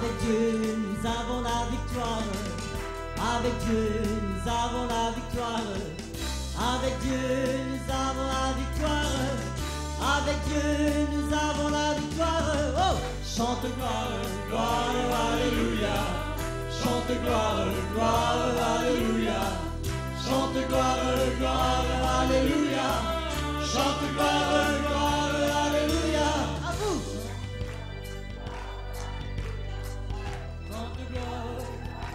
Avec Dieu, nous avons la victoire. Avec Dieu, nous avons la victoire. Avec Dieu, nous avons la victoire. Avec Dieu, nous avons la victoire. Oh! Chante gloire, gloire, alléluia. Chante gloire, gloire, alléluia. Chante gloire, gloire, alléluia. Chante gloire, gloire, alléluia. À vous! Chante gloire.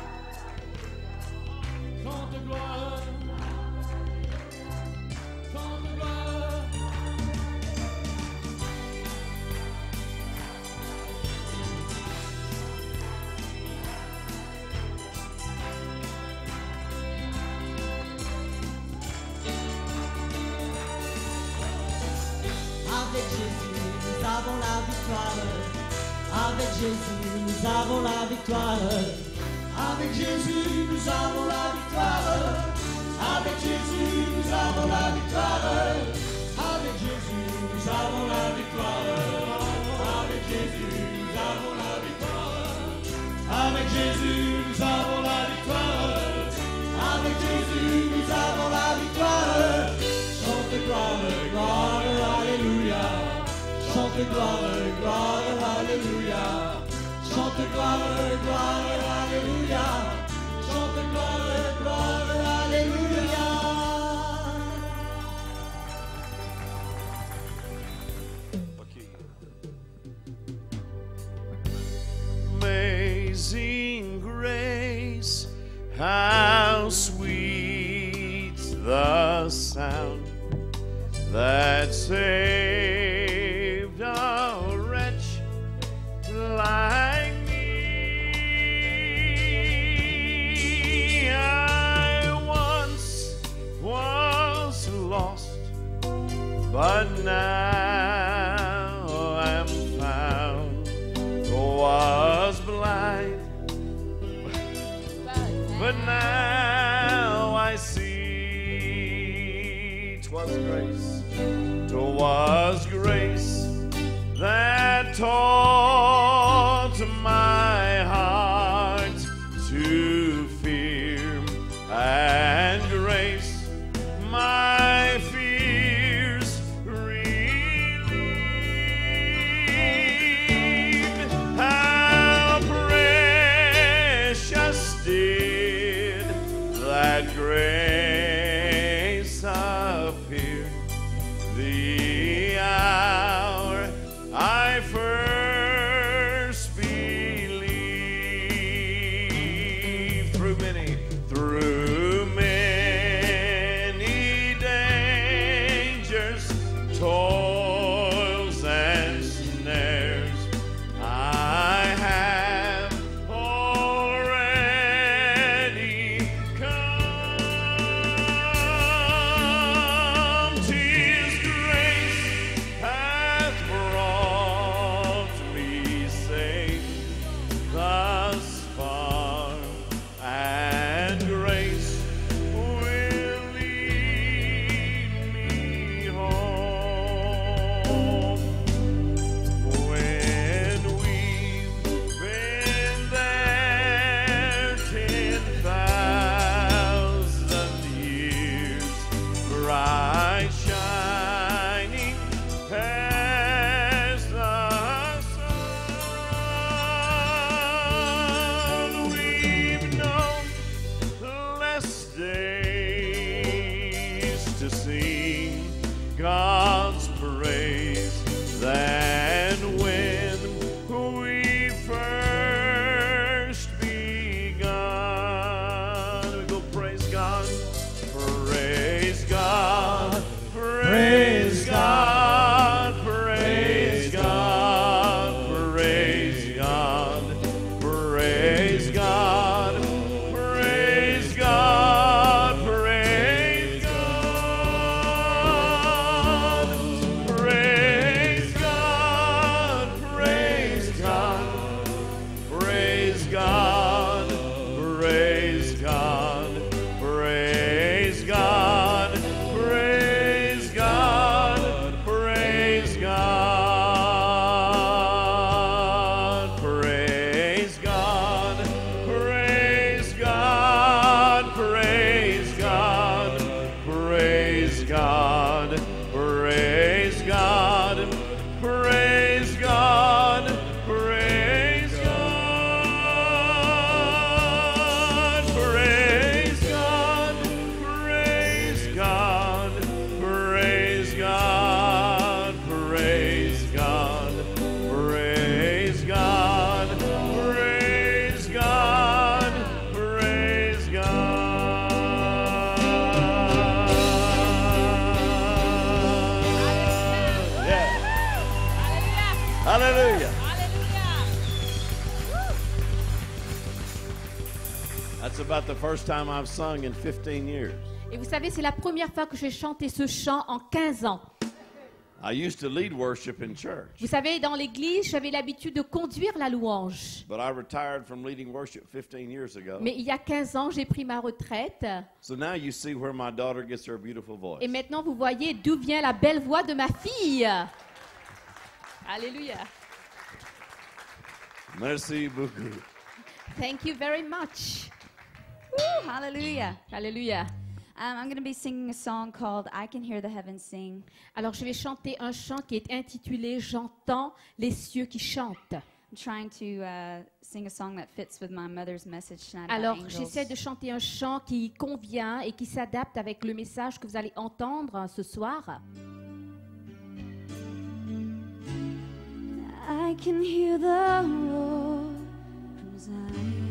Chante gloire. Chante gloire. Avec Jésus, nous avons la victoire. Avec Jésus, nous avons la victoire. Avec Jésus, nous avons la victoire. Avec Jésus, nous avons la victoire. Avec Jésus, nous avons la victoire. Avec Jésus, nous avons la victoire. Avec Jésus, nous avons la victoire. Avec Jésus, nous avons la victoire. Chante gloire, gloire, alléluia. Chante gloire, gloire, alléluia. Chante gloire, gloire, alléluia. Chante gloire, gloire, alléluia. Amazing grace, how sweet the sound that saved a wretch like me. I once was lost, but now I'm found. Was blind, but now I see. 'Twas grace that taught my heart to fear, and grace my fears relieved. How precious did that grace appear the hour I first That's about the first time I've sung in 15 years. Et vous savez, c'est la première fois que j'ai chanté ce chant en 15 ans. I used to lead worship in church, Vous savez, dans l'église, j'avais l'habitude de conduire la louange. but I retired from leading worship 15 years ago. Mais il y a 15 ans, j'ai pris ma retraite. So now you see where my daughter gets her beautiful voice. Et maintenant, vous voyez d'où vient la belle voix de ma fille. Alléluia. Merci beaucoup. Thank you very much. Woo, hallelujah. Alléluia. I'm going to be singing a song called I Can Hear the Heavens Sing. Alors, je vais chanter un chant qui est intitulé « J'entends les cieux qui chantent I'm trying to sing a song that fits with my mother's message tonight ». Alors, about j'essaie de angels. chanter un chant qui convient et qui s'adapte avec le message que vous allez entendre ce soir. I can hear the roar from Zion,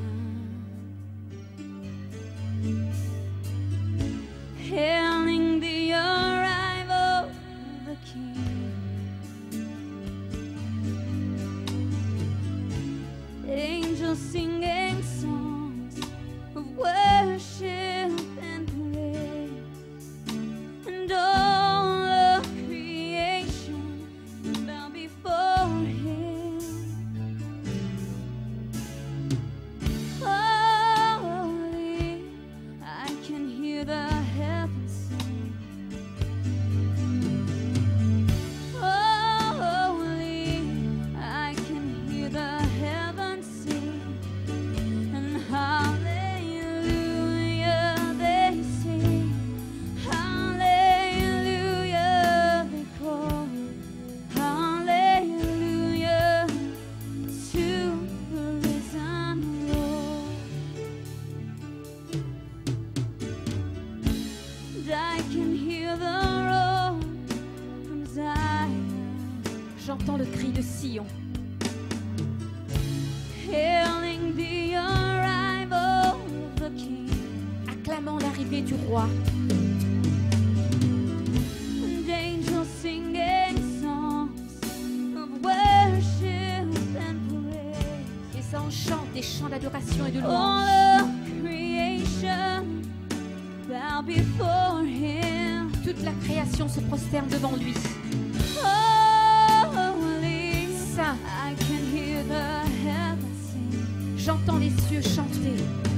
hailing the arrival of the King. Angels singing songs of worship and praise, and all of creation bow before Him. Holy, I can hear the heavens sing. Holy, I can hear the heavens sing. And hallelujah they sing. Hallelujah they call. Hallelujah to the risen Lord. And I can hear the roar from Zion, J'entends le cri de Sion. hailing the arrival of the King. Acclamant l'arrivée du roi. And angels singing songs of worship and praise. Les anges chantent des chants d'adoration et de louange. All of creation bow before Him. Toute la création se prosterne devant lui. Holy, Saint, I can hear the heavens sing. j'entends les cieux chanter.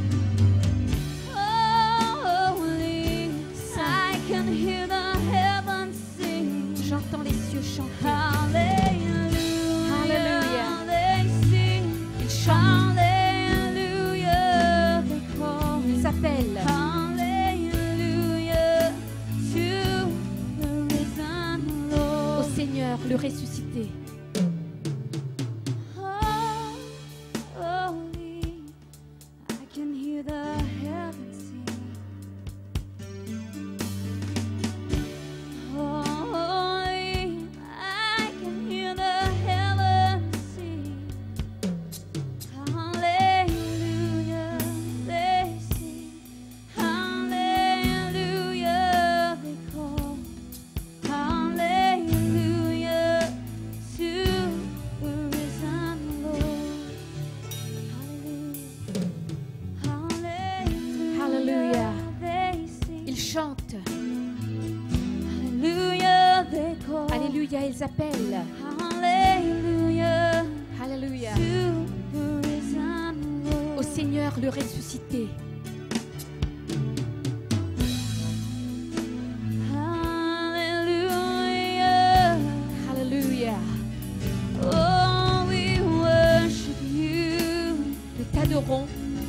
Holy, I can hear the heavens sing. J'entends les cieux chanter. Hallelujah, Hallelujah. they sing. Ils chantent, Hallelujah, they call. ils s'appellent. Hallelujah to the risen Au Lord. Seigneur, le ressuscité. Holy, I can hear the heavens sing. Holy, I can hear the heavens sing. Hallelujah, they sing. Hallelujah, they call. Hallelujah to the risen Lord. Hallelujah, Hallelujah. they sing. Ils chantent. Hallelujah, they call. Alléluia, ils appellent. Hallelujah Alléluia. to the risen Lord. Au Seigneur, le ressuscité. Hallelujah. Alléluia. Oh, we worship you. Nous t'adorons.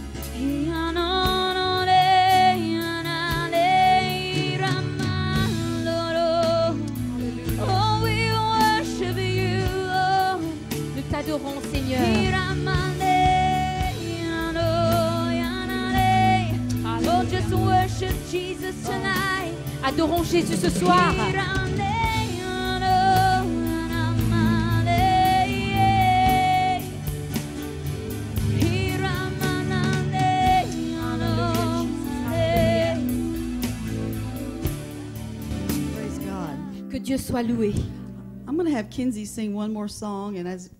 Oh, we worship you. Nous t'adorons, Seigneur. Oh, just worship Jesus tonight. Adorons Jésus ce soir. Que Dieu soit loué. I I'm going to have Kinsey sing one more song, and as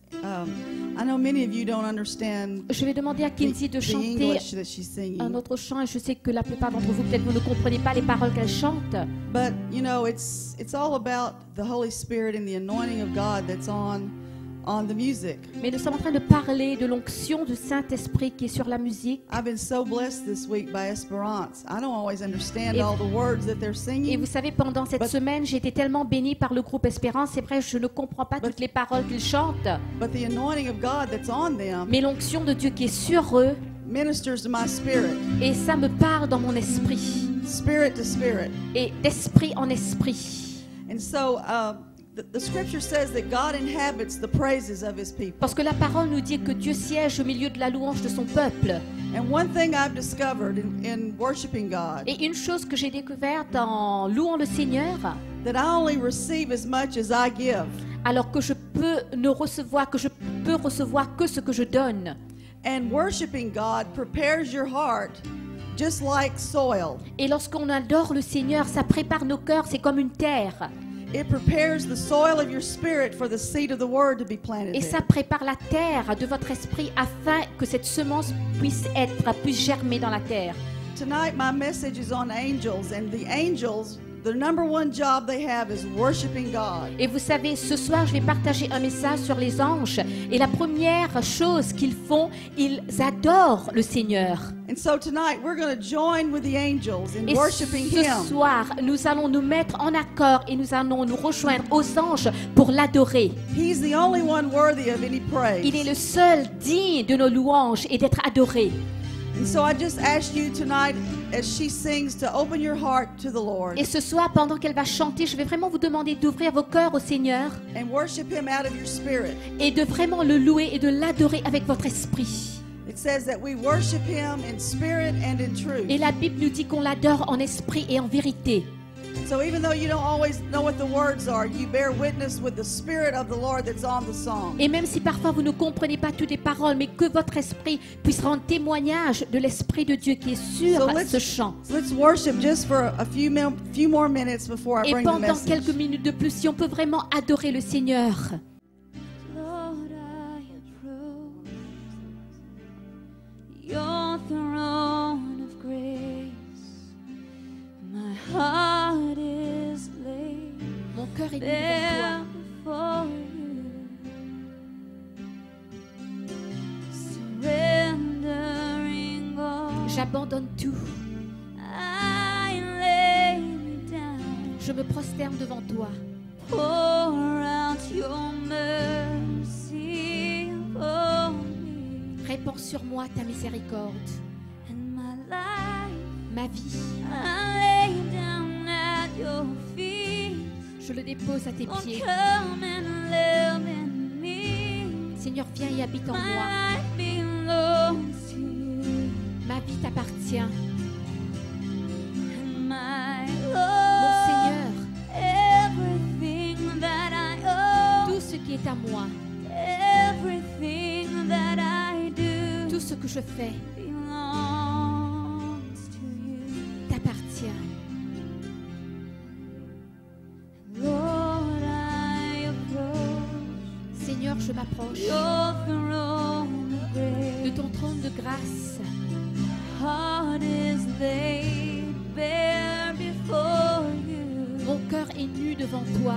I know many of you don't understand Je vais demander à Kinsey de the chanter English that she's singing, un autre chant et je sais que la plupart d'entre vous, peut-être vous ne comprenez pas les paroles qu'elle chante. but you know it's all about the Holy Spirit and the anointing of God that's on the music. Mais nous sommes en train de parler de l'onction du Saint-Esprit qui est sur la musique. I've been so blessed this week by Esperance. I don't always understand Et- all the words that they're Et singing, vous savez, pendant cette But- semaine, j'ai été tellement bénie par le groupe Espérance. C'est vrai, je ne comprends pas toutes les paroles qu'ils chantent. but the anointing of God that's on them Mais l'onction de Dieu qui est sur eux, ministers to my spirit, et ça me parle dans mon esprit. spirit to spirit. Et d'esprit en esprit. And so the scripture says that God inhabits the praises of his people. Parce que la parole nous dit que Dieu siège au milieu de la louange de son peuple. And one thing I've discovered in worshiping God, Et une chose que j'ai découverte en louant le Seigneur, that I only receive as much as I give. alors que je peux recevoir que ce que je donne. And worshiping God prepares your heart just like soil. Et lorsqu'on adore le Seigneur, ça prépare nos cœurs, c'est comme une terre. It prepares the soil of your spirit for the seed of the word to be planted Et there. ça prépare la terre de votre esprit afin que cette semence puisse germer dans la terre. Tonight my message is on angels, and the angels, the number one job they have is worshiping God. Et vous savez, ce soir, je vais partager un message sur les anges. Et la première chose qu'ils font, ils adorent le Seigneur. And so tonight we're going to join with the angels in Et worshiping ce him. soir, nous allons nous mettre en accord et nous allons nous rejoindre aux anges pour l'adorer. He's the only one worthy of any praise. Il est le seul digne de nos louanges et d'être adoré. And so I just ask you tonight, as she sings, to open your heart to the Lord Et ce soir, pendant qu'elle va chanter, je vais vraiment vous demander d'ouvrir vos cœurs au Seigneur and worship him out of your spirit. et de vraiment le louer et de l'adorer avec votre esprit. It says that we worship him in spirit and in truth. Et la Bible nous dit qu'on l'adore en esprit et en vérité. So even though you don't always know what the words are, you bear witness with the spirit of the Lord that's on the song. Et même si parfois vous ne comprenez pas toutes les paroles, mais que votre esprit puisse rendre témoignage de l'Esprit de Dieu qui est sur ce chant. Let's worship just for a few more minutes before I Et bring the pendant message. quelques minutes de plus, si on peut vraiment adorer le Seigneur. Lord, I approach your throne of grace. My heart is laid Mon cœur est nu there devant before you, surrendering all. toi. J'abandonne tout. I lay me down. Je me prosterne devant toi. Pour out your mercy upon me Répands sur moi ta miséricorde. and my life. Ma vie, I lay down at your feet. je le dépose à tes Oh, pieds. come and live in me. Seigneur, viens et habite en My moi. life belongs to you, Ma vie t'appartient. and my Mon Lord, Seigneur, everything that I owe, tout ce qui est à moi, everything that I do, tout ce que je fais, belongs to you. t'appartient. Lord, I approach Seigneur, je m'approche your throne of de grace. ton trône de grâce. Heart is laid bare before you, Mon cœur est nu devant toi.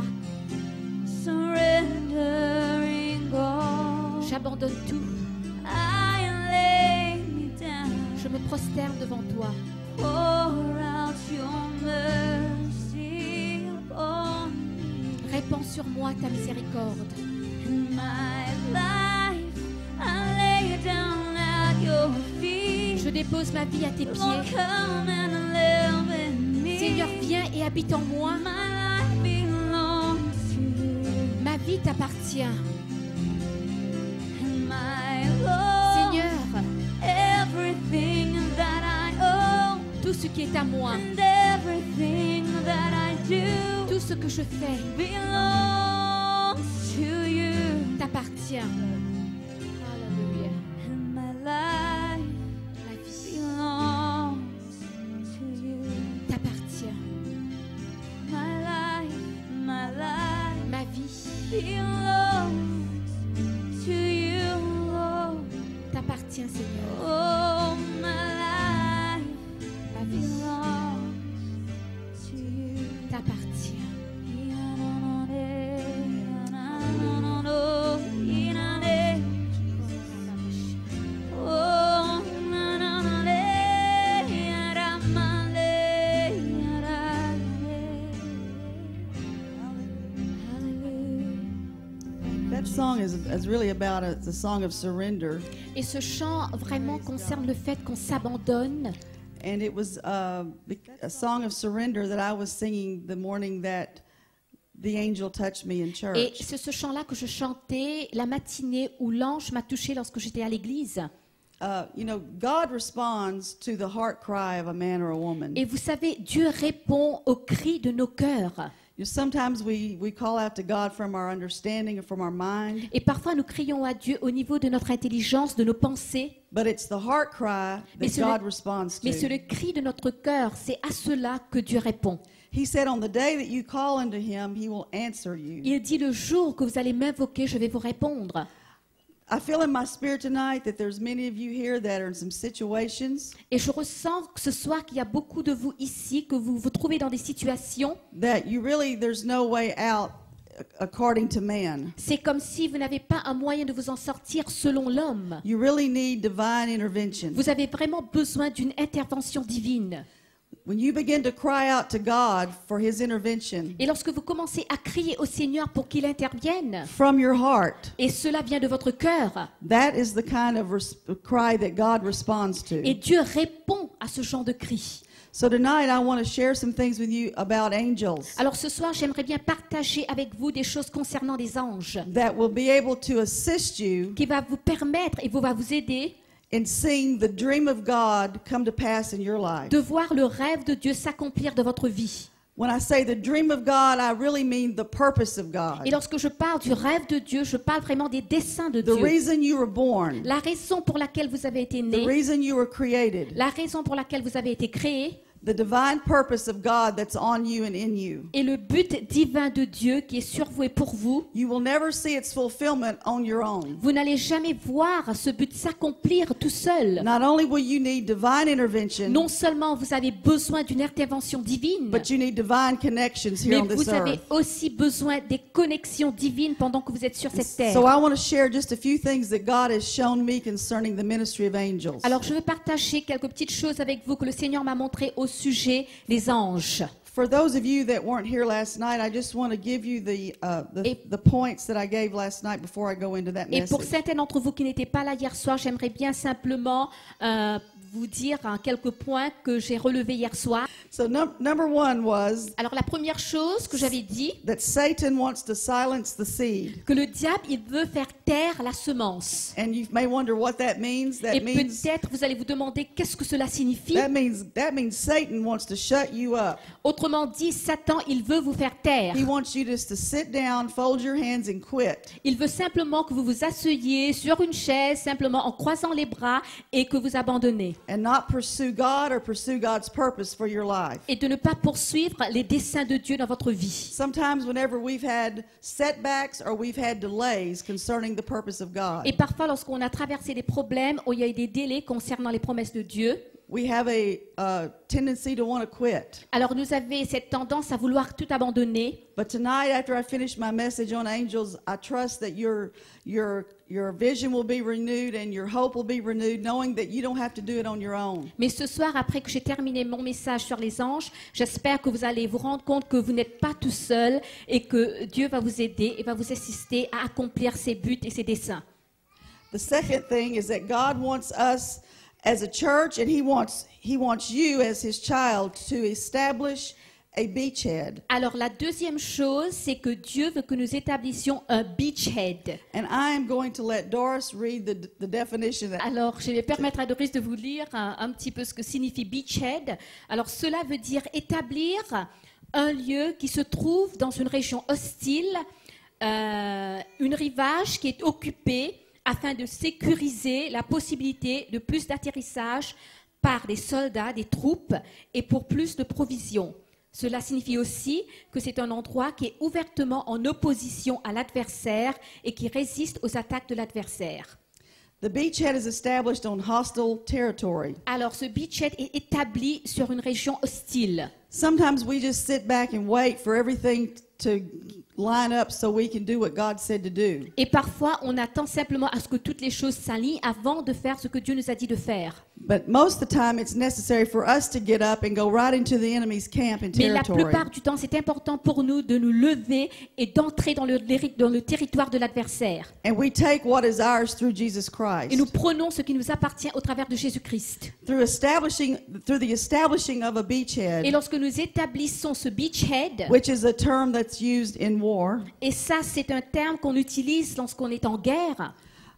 surrendering all. J'abandonne tout. I lay me down. Je me prosterne devant toi. Pour out your mercy upon me. Répands sur moi ta miséricorde. In my life, I lay down at your feet. Je dépose ma vie à tes Lord, pieds. come and live in me. Seigneur, viens et habite en moi. My life belongs to you, Ma vie t'appartient. and my Lord, Seigneur, everything that I owe, tout ce qui est à moi, and everything that I do, tout ce que je fais, belongs to you, t'appartient. Alléluia. and my life Ma vie belongs to you. t'appartient. My life Ma vie That song is really about the song of surrender. Et ce chant vraiment concerne le fait qu'on s'abandonne. And it was a song of surrender that I was singing the morning that the angel touched me in Et church. c'est ce chant-là que je chantais la matinée où l'ange m'a touché lorsque j'étais à l'église. God responds to the heart cry of a man or a woman. Et vous savez, Dieu répond aux cris de nos cœurs. Sometimes we call out to God from our understanding or from our mind, Et parfois, nous crions à Dieu au niveau de notre intelligence, de nos pensées. but it's the heart cry Mais that c'est God le- responds Mais c'est to. le cri de notre cœur, c'est à cela que Dieu répond. He said, on the day that you call unto him, he will answer you. Il dit, le jour que vous allez m'invoquer, je vais vous répondre. I feel in my spirit tonight that there's many of you here that are in some situations Et je ressens que ce soir qu'il y a beaucoup de vous ici, que vous vous trouvez dans des situations. that there's no way out according to man. C'est comme si vous n'avez pas un moyen de vous en sortir selon l'homme. You really need divine intervention. Vous avez vraiment besoin d'une intervention divine. When you begin to cry out to God for his intervention Et lorsque vous commencez à crier au Seigneur pour qu'il intervienne, from your heart, et cela vient de votre cœur, that is the kind of cry that God responds et to. Dieu répond à ce genre de cri. So tonight I want to share some things with you about angels Alors ce soir, j'aimerais bien partager avec vous des choses concernant les anges, that will be able to assist you qui va vous permettre et va vous aider in seeing the dream of God come to pass in your life. de voir le rêve de Dieu s'accomplir de votre vie. When I say the dream of God, I really mean the purpose of Et God. lorsque je parle du rêve de Dieu, je parle vraiment des desseins de The Dieu. reason you were born, La raison pour laquelle vous avez été the né, reason you were created, la raison pour laquelle vous avez été créé, the divine purpose of God that's on you and in you. et le but divin de Dieu qui est sur vous et pour vous. You will never see its fulfillment on your own. Vous n'allez jamais voir ce but s'accomplir tout seul. Not only will you need divine intervention, Non seulement vous avez besoin d'une intervention divine, but you need divine connections here mais on this vous avez earth. aussi besoin des connexions divines pendant que vous êtes sur cette terre. So I want to share just a few things that God has shown me concerning the ministry of angels. Alors je veux partager quelques petites choses avec vous que le Seigneur m'a montré au sujet des anges. For those of you that weren't here last night, I just want to give you Et- the points that I gave last night before I go into that Et pour message. certains d'entre vous qui n'étaient pas là hier soir, j'aimerais bien simplement vous dire quelques points que j'ai relevés hier soir. So number one was Alors la première chose que j'avais dit, that Satan wants to silence the seed. que le diable, il veut faire taire la semence. And you may wonder what that means. Et peut-être vous allez vous demander qu'est-ce que cela signifie. That means Satan wants to shut you up. Autrement dit, Satan, il veut vous faire taire. He wants you just to sit down, fold your hands and quit. Il veut simplement que vous vous asseyez sur une chaise, simplement en croisant les bras et que vous abandonnez. And not pursue God or pursue God's purpose for your life. Et de ne pas poursuivre les desseins de Dieu dans votre vie. Sometimes whenever we've had setbacks or we've had delays concerning the purpose of God, Et parfois, lorsqu'on a traversé des problèmes où il y a eu des délais concernant les promesses de Dieu, we have a tendency to want to quit. alors nous avons cette tendance à vouloir tout abandonner. But tonight, after I finish my message on angels, I trust that your vision will be renewed and your hope will be renewed, knowing that you don't have to do it on your own. Mais ce soir, après que j'ai terminé mon message sur les anges, j'espère que vous allez vous rendre compte que vous n'êtes pas tout seul et que Dieu va vous aider et va vous assister à accomplir ses buts et ses desseins. The second thing is that God wants us as a church, and He wants you as His child to establish a beachhead. Alors la deuxième chose, c'est que Dieu veut que nous établissions un beachhead. And I am going to let Doris read the definition. Alors je vais permettre à Doris de vous lire un petit peu ce que signifie beachhead. Alors cela veut dire établir un lieu qui se trouve dans une région hostile, une rivage qui est occupée afin de sécuriser la possibilité de plus d'atterrissage par des soldats, des troupes et pour plus de provisions. Cela signifie aussi que c'est un endroit qui est ouvertement en opposition à l'adversaire et qui résiste aux attaques de l'adversaire. The beachhead is established on hostile territory. Alors ce beachhead est établi sur une région hostile. Sometimes we just sit back and wait for everything to line up so we can do what God said to do. Et parfois, on attend simplement à ce que toutes les choses s'alignent avant de faire ce que Dieu nous a dit de faire. But most of the time, it's necessary for us to get up and go right into the enemy's camp and Mais la territory. plupart du temps, c'est important pour nous de nous lever et d'entrer dans le territoire de l'adversaire. And we take what is ours through Jesus Christ. Et nous prenons ce qui nous appartient au travers de Jésus-Christ. Through the establishing of a Et beachhead, lorsque nous établissons ce beachhead, which is a term that's used in war, et ça c'est un terme qu'on utilise lorsqu'on est en guerre,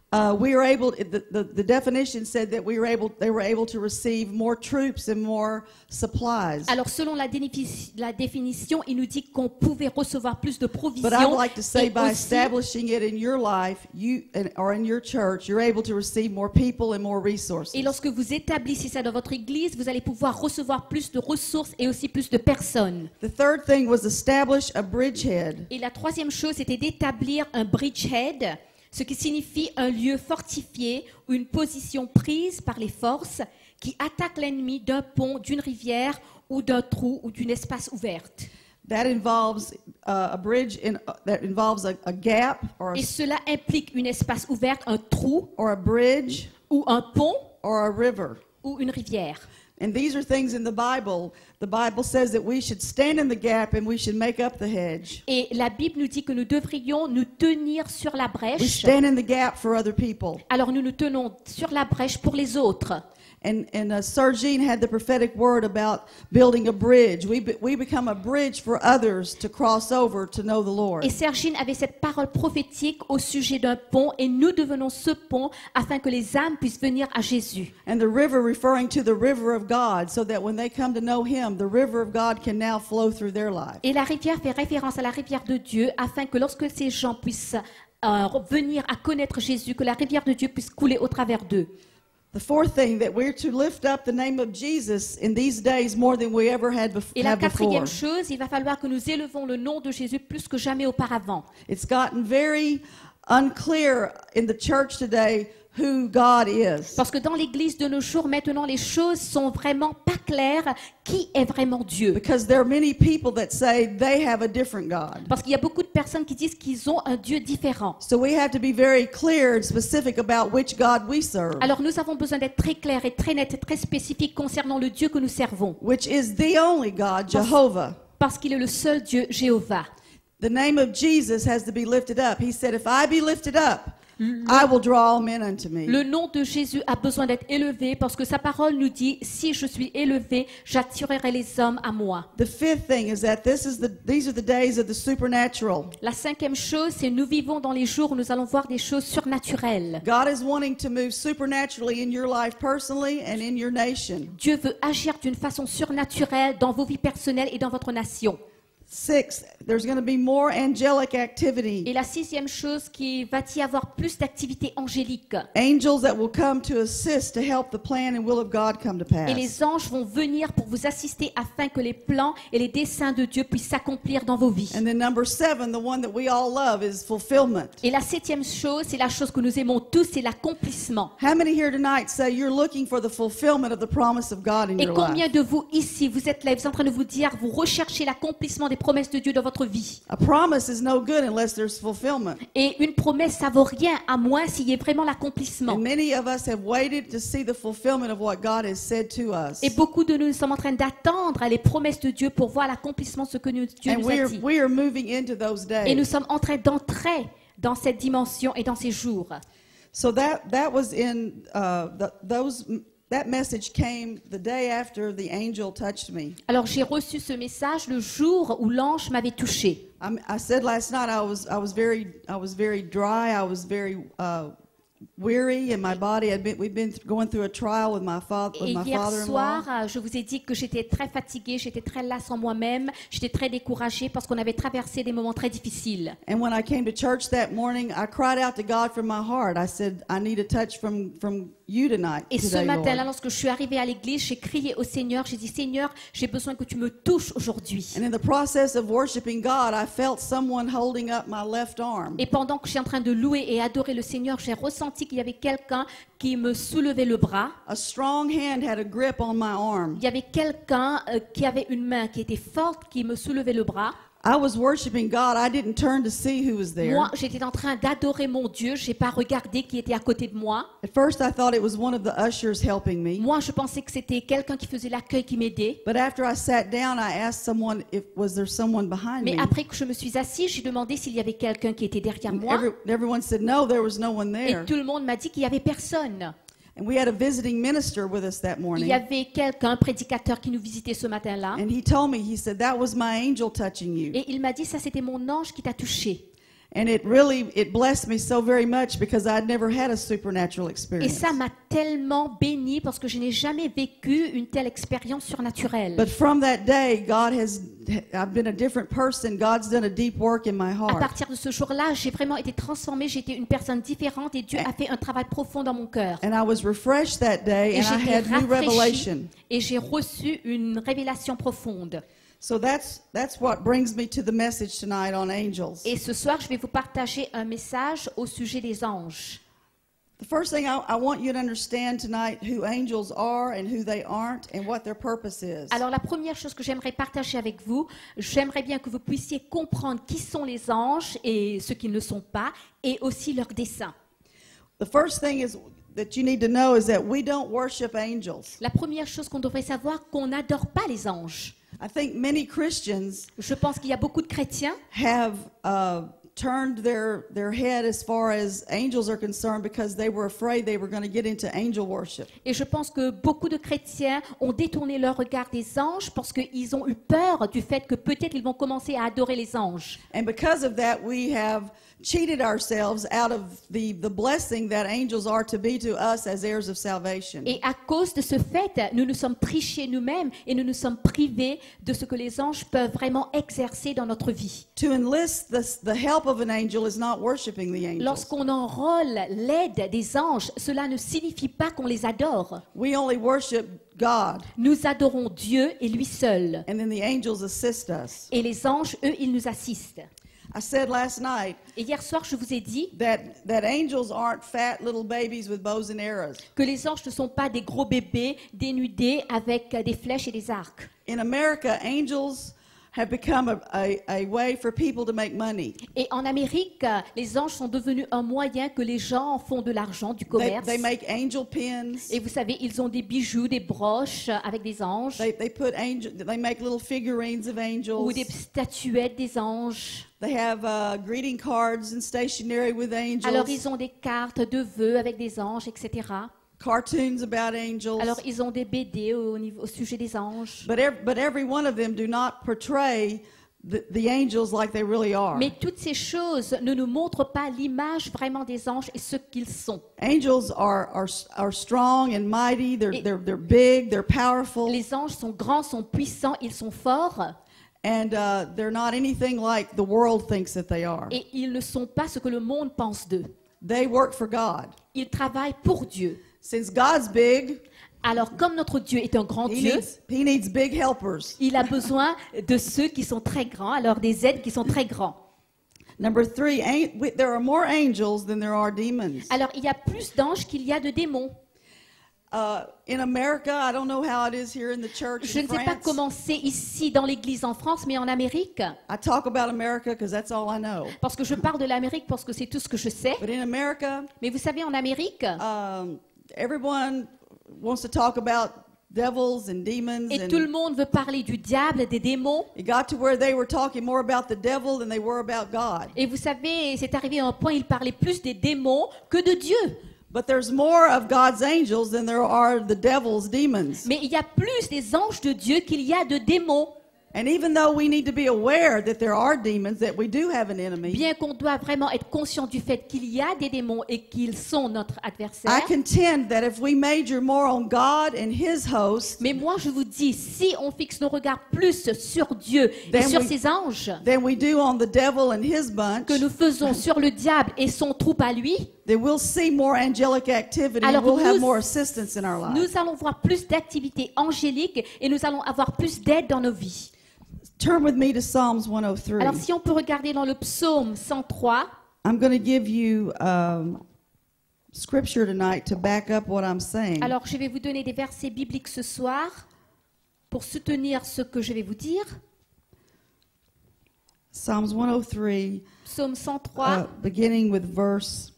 we are able. The definition said that they were able to receive more troops and more supplies. alors selon la définition, il nous dit qu'on pouvait recevoir plus de But I'd provisions. like to say, Et by aussi, establishing it in your life, or in your church, you're able to receive more people and more resources. et lorsque vous établissez ça dans votre église, vous allez pouvoir recevoir plus de ressources et aussi plus de personnes. The third thing was establish a bridgehead. Et la troisième chose, c'était d'établir un bridgehead, ce qui signifie un lieu fortifié ou une position prise par les forces qui attaquent l'ennemi d'un pont, d'une rivière ou d'un trou ou d'une espace ouverte. That involves a bridge that involves a gap Et cela implique une espace ouverte, un trou or a bridge ou un pont or a river. ou une rivière. And these are things in the Bible. The Bible says that we should stand in the gap and we should make up the hedge. Et la Bible nous dit que nous devrions nous tenir sur la We brèche. stand in the gap for other people. Alors nous nous tenons sur la brèche pour les autres. And Sergine had the prophetic word about building a bridge. We become a bridge for others to cross over to know the Lord. Et Sergine avait cette parole prophétique au sujet d'un pont et nous devenons ce pont afin que les âmes puissent venir à Jésus. And the river referring to the river of God, so that when they come to know Him, the river of God can now flow through their life. Et la rivière fait référence à la rivière de Dieu afin que lorsque ces gens puissent venir à connaître Jésus, que la rivière de Dieu puisse couler au travers d'eux. The fourth thing, that we're to lift up the name of Jesus in these days more than we ever had Et la have before. quatrième chose, il va falloir que nous élevons le nom de Jésus plus que jamais auparavant. It's gotten very unclear in the church today who God is. Parce que dans l'Église de nos jours, maintenant, les choses sont vraiment pas claires. Qui est vraiment Dieu? Because there are many people that say they have a different God. Parce qu'il y a beaucoup de personnes qui disent qu'ils ont un Dieu différent. So we have to be very clear and specific about which God we serve, Alors nous avons besoin d'être très clairs et très nets et très spécifiques concernant le Dieu que nous servons. which is the only God, Jehovah. Parce qu'il est le seul Dieu, Jéhovah. The name of Jesus has to be lifted up. He said, if I be lifted up, I will draw all men unto me. Le nom de Jésus a besoin d'être élevé parce que sa parole nous dit, si je suis élevé, j'attirerai les hommes à moi. The fifth thing is that these are the days of the supernatural. La cinquième chose, c'est nous vivons dans les jours où nous allons voir des choses surnaturelles. God is wanting to move supernaturally in your life personally and in your nation. Dieu veut agir d'une façon surnaturelle dans vos vies personnelles et dans votre nation. Sixth, there's going to be more angelic Et activity. la sixième chose, qu'il va y avoir plus d'activités angéliques. Angels that will come to assist to help the plan and will of God come to Et pass. les anges vont venir pour vous assister afin que les plans et les desseins de Dieu puissent s'accomplir dans vos vies. And then number 7, the one that we all love, is fulfillment. Et la septième chose, c'est la chose que nous aimons tous, c'est l'accomplissement. How many here tonight say you're looking for the fulfillment of the promise of God in Et your combien life? de vous ici, vous êtes là, vous êtes en train de vous dire, vous recherchez l'accomplissement des promesses de Dieu dans votre vie. A promise is no good unless there's fulfillment. Et une promesse, ça vaut rien à moins s'il y ait vraiment l'accomplissement. And many of us have waited to see the fulfillment of what God has said to us. Et beaucoup de nous sommes en train d'attendre les promesses de Dieu pour voir l'accomplissement de ce que Dieu And nous a dit. we are moving into those Et nous days. sommes en train d'entrer dans cette dimension et dans ces jours. So that was in that message came the day after the angel touched me. Alors j'ai reçu ce message le jour où l'ange m'avait touché. I said last night I was very dry. I was very weary in my body. We've been going through a trial with my Et father-in-law. hier soir, je vous ai dit que j'étais très fatiguée, j'étais très lasse en moi-même, j'étais très découragée parce qu'on avait traversé des moments très difficiles. And when I came to church that morning, I cried out to God from my heart. I said, I need a touch from you tonight. Et ce today, matin-là, Lord. lorsque je suis arrivée à l'église, j'ai crié au Seigneur, j'ai dit, Seigneur, j'ai besoin que tu me touches aujourd'hui. And in the process of worshiping God, I felt someone holding up my left arm. Et pendant que j'étais en train de louer et adorer le Seigneur, j'ai ressenti qu'il y avait quelqu'un qui me soulevait le bras. A strong hand had a grip on my arm. Il y avait quelqu'un qui avait une main qui était forte, qui me soulevait le bras. I was worshiping God. I didn't turn to see who was there. Moi, j'étais en train d'adorer mon Dieu. Je n'ai pas regardé qui était à côté de moi. At first, I thought it was one of the ushers helping me. Moi, je pensais que c'était quelqu'un qui faisait l'accueil qui m'aidait. But after I sat down, I asked someone if was there someone behind Mais me. après que je me suis assise, j'ai demandé s'il y avait quelqu'un qui était derrière moi. Everyone said no, there was no one Et there. tout le monde m'a dit qu'il n'y avait personne. And we had a visiting minister with us that Il morning. y avait quelqu'un, un prédicateur qui nous visitait ce matin-là. And he told me, he said, that was my angel touching you. Et il m'a dit, ça c'était mon ange qui t'a touché. And it blessed me so very much because I'd never had a supernatural Et experience. ça m'a tellement béni parce que je n'ai jamais vécu une telle expérience surnaturelle. But from that day, I've been a different person. God's done a deep work in my À heart. partir de ce jour-là, j'ai vraiment été transformée, j'étais une personne différente et Dieu a fait un travail profond dans mon cœur. And I was refreshed that day Et and I j'ai had été new rafraîchie revelation. et j'ai reçu une révélation profonde. So that's what brings me to the message tonight on angels. Et ce soir, je vais vous partager un message au sujet des anges. The first thing I want you to understand tonight who angels are and who they aren't and what their purpose is. Alors la première chose que j'aimerais partager avec vous, j'aimerais bien que vous puissiez comprendre qui sont les anges et ceux qui ne le sont pas, et aussi leur dessein. The first thing is that you need to know is that we don't worship angels. La première chose qu'on devrait savoir, qu'on n'adore pas les anges. I think many Christians Je pense qu'il y a beaucoup de chrétiens have turned their head as far as angels are concerned because they were afraid they were going to get into angel worship. et je pense que beaucoup de chrétiens ont détourné leur regard des anges parce qu'ils ont eu peur du fait que peut-être ils vont commencer à adorer les anges. And because of that, we have cheated ourselves out of the blessing that angels are to be to us as heirs of salvation. Et à cause de ce fait, nous nous sommes trichés nous-mêmes et nous nous sommes privés de ce que les anges peuvent vraiment exercer dans notre vie. To enlist the help of an angel is not worshiping the angels. Lorsqu'on enrôle l'aide des anges, cela ne signifie pas qu'on les adore. We only worship God, Nous adorons Dieu et lui seul. and then the angels assist us. Et les anges, eux, ils nous assistent. I said last night Et hier soir, je vous ai dit that angels aren't fat little babies with bows and arrows. que les anges ne sont pas des gros bébés dénudés avec des flèches et des arcs. In America, angels have become a way for people to make money. Et en Amérique, les anges sont devenus un moyen que les gens font de l'argent, du commerce. They make angel pins. Et vous savez, ils ont des bijoux, des broches avec des anges, They make little figurines of ou des angels. statuettes des anges. They have greeting cards and stationery with Alors, angels. ils ont des cartes de vœux avec des anges, etc. Cartoons about angels. Alors, ils ont des BD au sujet des anges. But every one of them do not portray the angels like they really are. Mais toutes ces choses ne nous montrent pas l'image vraiment des anges et ce qu'ils sont. Angels are strong and mighty. They're big. They're powerful. Les anges sont grands, sont puissants, ils sont forts And they're not anything like the world thinks that they are. et ils ne sont pas ce que le monde pense d'eux. They work for God. Ils travaillent pour Dieu. Since God's big, Alors, comme notre Dieu est un grand Dieu, he needs big helpers. il a besoin de ceux qui sont très grands, alors des aides qui sont très grands. Number 3, there are more angels than there are demons. Alors, il y a plus d'anges qu'il y a de démons. In America, I don't know how it is here in the church Je in ne sais pas France. comment c'est ici dans l'église en France, mais en Amérique, I talk about America because that's all I know. parce que je parle de l'Amérique parce que c'est tout ce que je sais. But in America, Mais vous savez, en Amérique, everyone wants to talk about devils and demons. et tout le And monde veut parler du diable, des démons. it got to where they were talking more about the devil than they were about God. Et vous savez, c'est arrivé à un point, ils parlaient plus des démons que de Dieu. But there's more of God's angels than there are the devil's demons. Mais il y a plus des anges de Dieu qu'il y a de démons. And even though we need to be aware that there are demons, that we do have an enemy, Bien qu'on doit vraiment être conscient du fait qu'il y a des démons et qu'ils sont notre adversaire. I contend that if we major more on God and His host, Mais moi, je vous dis, si on fixe nos regards plus sur Dieu et Then sur we- ses anges than we do on the devil and his bunch, que nous faisons sur le diable et son troupe à lui, then we'll see more angelic activity and Alors we'll have nous- more assistance in our lives. nous allons voir plus d'activités angéliques et nous allons avoir plus d'aide dans nos vies. Turn with me to Psalms 103. Alors, si on peut regarder dans le psaume 103, I'm going to give you scripture tonight to back up what I'm saying. alors je vais vous donner des versets bibliques ce soir pour soutenir ce que je vais vous dire. Psalms 103, Psaume 103. beginning with verse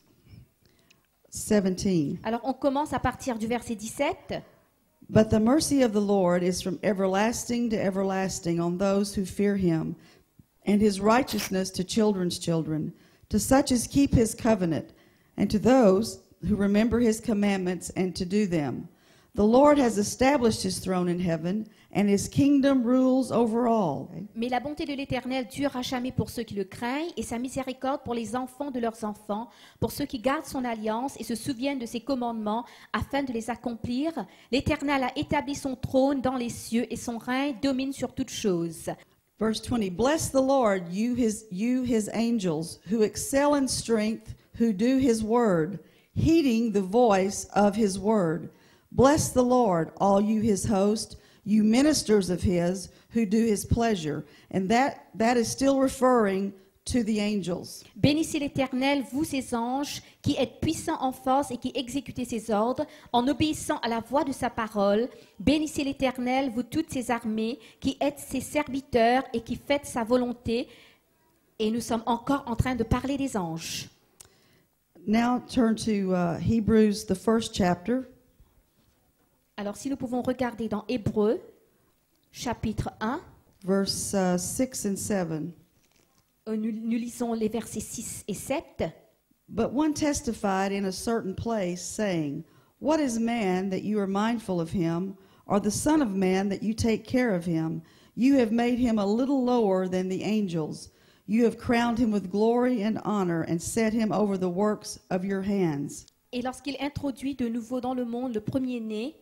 17. Alors on commence à partir du verset 17. But the mercy of the Lord is from everlasting to everlasting on those who fear him, and his righteousness to children's children, to such as keep his covenant, and to those who remember his commandments and to do them. The Lord has established his throne in heaven, and his kingdom rules over all. Mais la bonté de l'Éternel dure à jamais pour ceux qui le craignent, et sa miséricorde pour les enfants de leurs enfants, pour ceux qui gardent son alliance et se souviennent de ses commandements, afin de les accomplir. L'Éternel a établi son trône dans les cieux, et son règne domine sur toutes choses. Verse 20, Bless the Lord, you his angels, who excel in strength, who do his word, heeding the voice of his word. Bless the Lord, all you his host, you ministers of his, who do his pleasure. And that is still referring to the angels. Bénissez l'Éternel, vous ses anges, qui êtes puissants en force et qui exécutez ses ordres, en obéissant à la voix de sa parole. Bénissez l'Éternel, vous toutes ses armées, qui êtes ses serviteurs et qui faites sa volonté. Et nous sommes encore en train de parler des anges. Now turn to Hebrews, the first chapter. Alors si nous pouvons regarder dans Hébreux, chapitre 1, Verse 6 and 7. nous lisons les versets 6 et 7. But one testified in a certain place, saying, What is man that you are mindful of him, or the son of man that you take care of him? You have made him a little lower than the angels. You have crowned him with glory and honor, and set him over the works of your hands. Et lorsqu'il introduit de nouveau dans le monde le premier-né,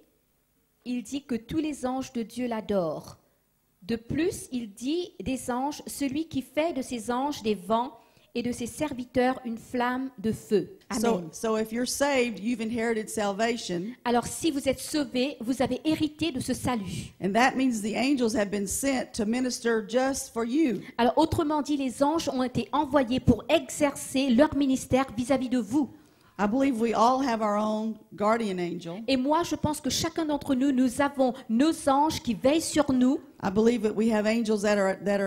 il dit que tous les anges de Dieu l'adorent. De plus, il dit des anges, celui qui fait de ses anges des vents et de ses serviteurs une flamme de feu. Amen. So if you're saved, you've inherited salvation, Alors si vous êtes sauvés, vous avez hérité de ce salut. and that means the angels have been sent to minister just for you. Alors autrement dit, les anges ont été envoyés pour exercer leur ministère vis-à-vis de vous. I believe we all have our own guardian angel. Et moi, je pense que chacun d'entre nous, nous avons nos anges qui veillent sur nous. I believe that we have angels that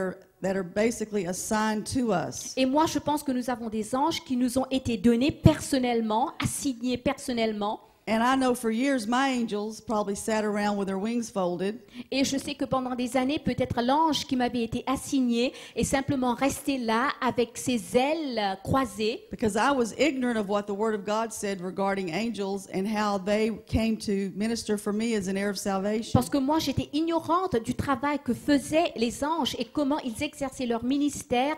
are basically assigned to us. Et moi, je pense que nous avons des anges qui nous ont été donnés personnellement, assignés personnellement. And I know for years my angels probably sat around with their wings folded, Et je sais que pendant des années, peut-être l'ange qui m'avait été assigné est simplement resté là avec ses ailes croisées. because I was ignorant of what the Word of God said regarding angels and how they came to minister for me as an heir of salvation. Parce que moi, j'étais ignorante du travail que faisaient les anges et comment ils exerçaient leur ministère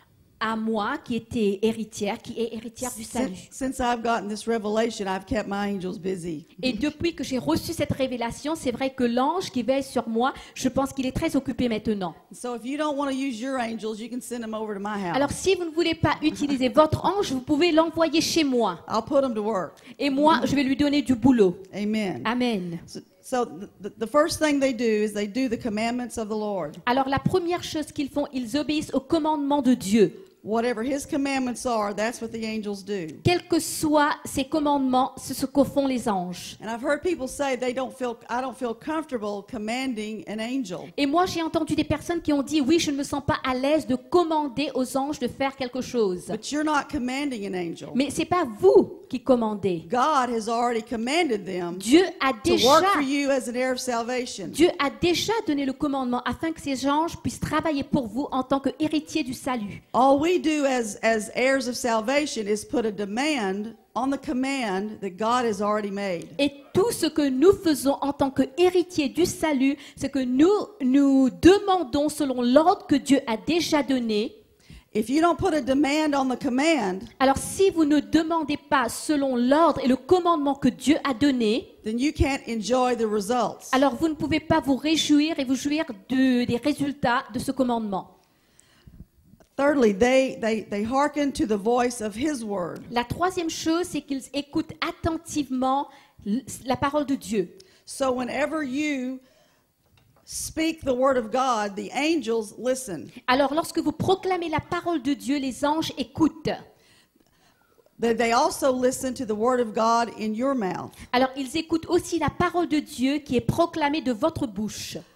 à moi, qui était héritière, qui est héritière du salut. Since I've gotten this revelation, I've kept my angels busy. Et depuis que j'ai reçu cette révélation, c'est vrai que l'ange qui veille sur moi, je pense qu'il est très occupé maintenant. So if you don't want to use your angels, you can send them over to my house. Alors si vous ne voulez pas utiliser votre ange, vous pouvez l'envoyer chez moi. I'll put them to work. Et moi, je vais lui donner du boulot. Amen. Amen. So the first thing they do is they do the commandments of the Lord. Alors la première chose qu'ils font, ils obéissent aux commandements de Dieu. Whatever His commandments are, that's what the angels do. Quels que soient ces commandements, c'est ce que font les anges. And I've heard people say I don't feel comfortable commanding an angel. Et moi, j'ai entendu des personnes qui ont dit, oui, je ne me sens pas à l'aise de commander aux anges de faire quelque chose. But you're not commanding an angel. Mais c'est pas vous qui commandez. God has already commanded them Dieu a to work for déjà, you as an heir of salvation. Dieu a déjà donné le commandement afin que ces anges puissent travailler pour vous en tant qu'héritiers du salut. All we do as heirs of salvation is put a demand on the command that God has already made. Et tout ce que nous faisons en tant qu'héritiers du salut, c'est que nous demandons selon l'ordre que Dieu a déjà donné. If you don't put a demand on the command, Alors si vous ne demandez pas selon l'ordre et le commandement que Dieu a donné, then you can't enjoy the results. alors vous ne pouvez pas vous réjouir et vous jouir des résultats de ce commandement. Thirdly, they hearken to the voice of His word. La troisième chose, c'est qu'ils écoutent attentivement la parole de Dieu. So whenever you speak the word of God, the angels listen. Alors lorsque vous proclamez la parole de Dieu, les anges écoutent. They also listen to the word of God in your mouth. Alors ils écoutent aussi la parole de Dieu qui est proclamée de votre bouche.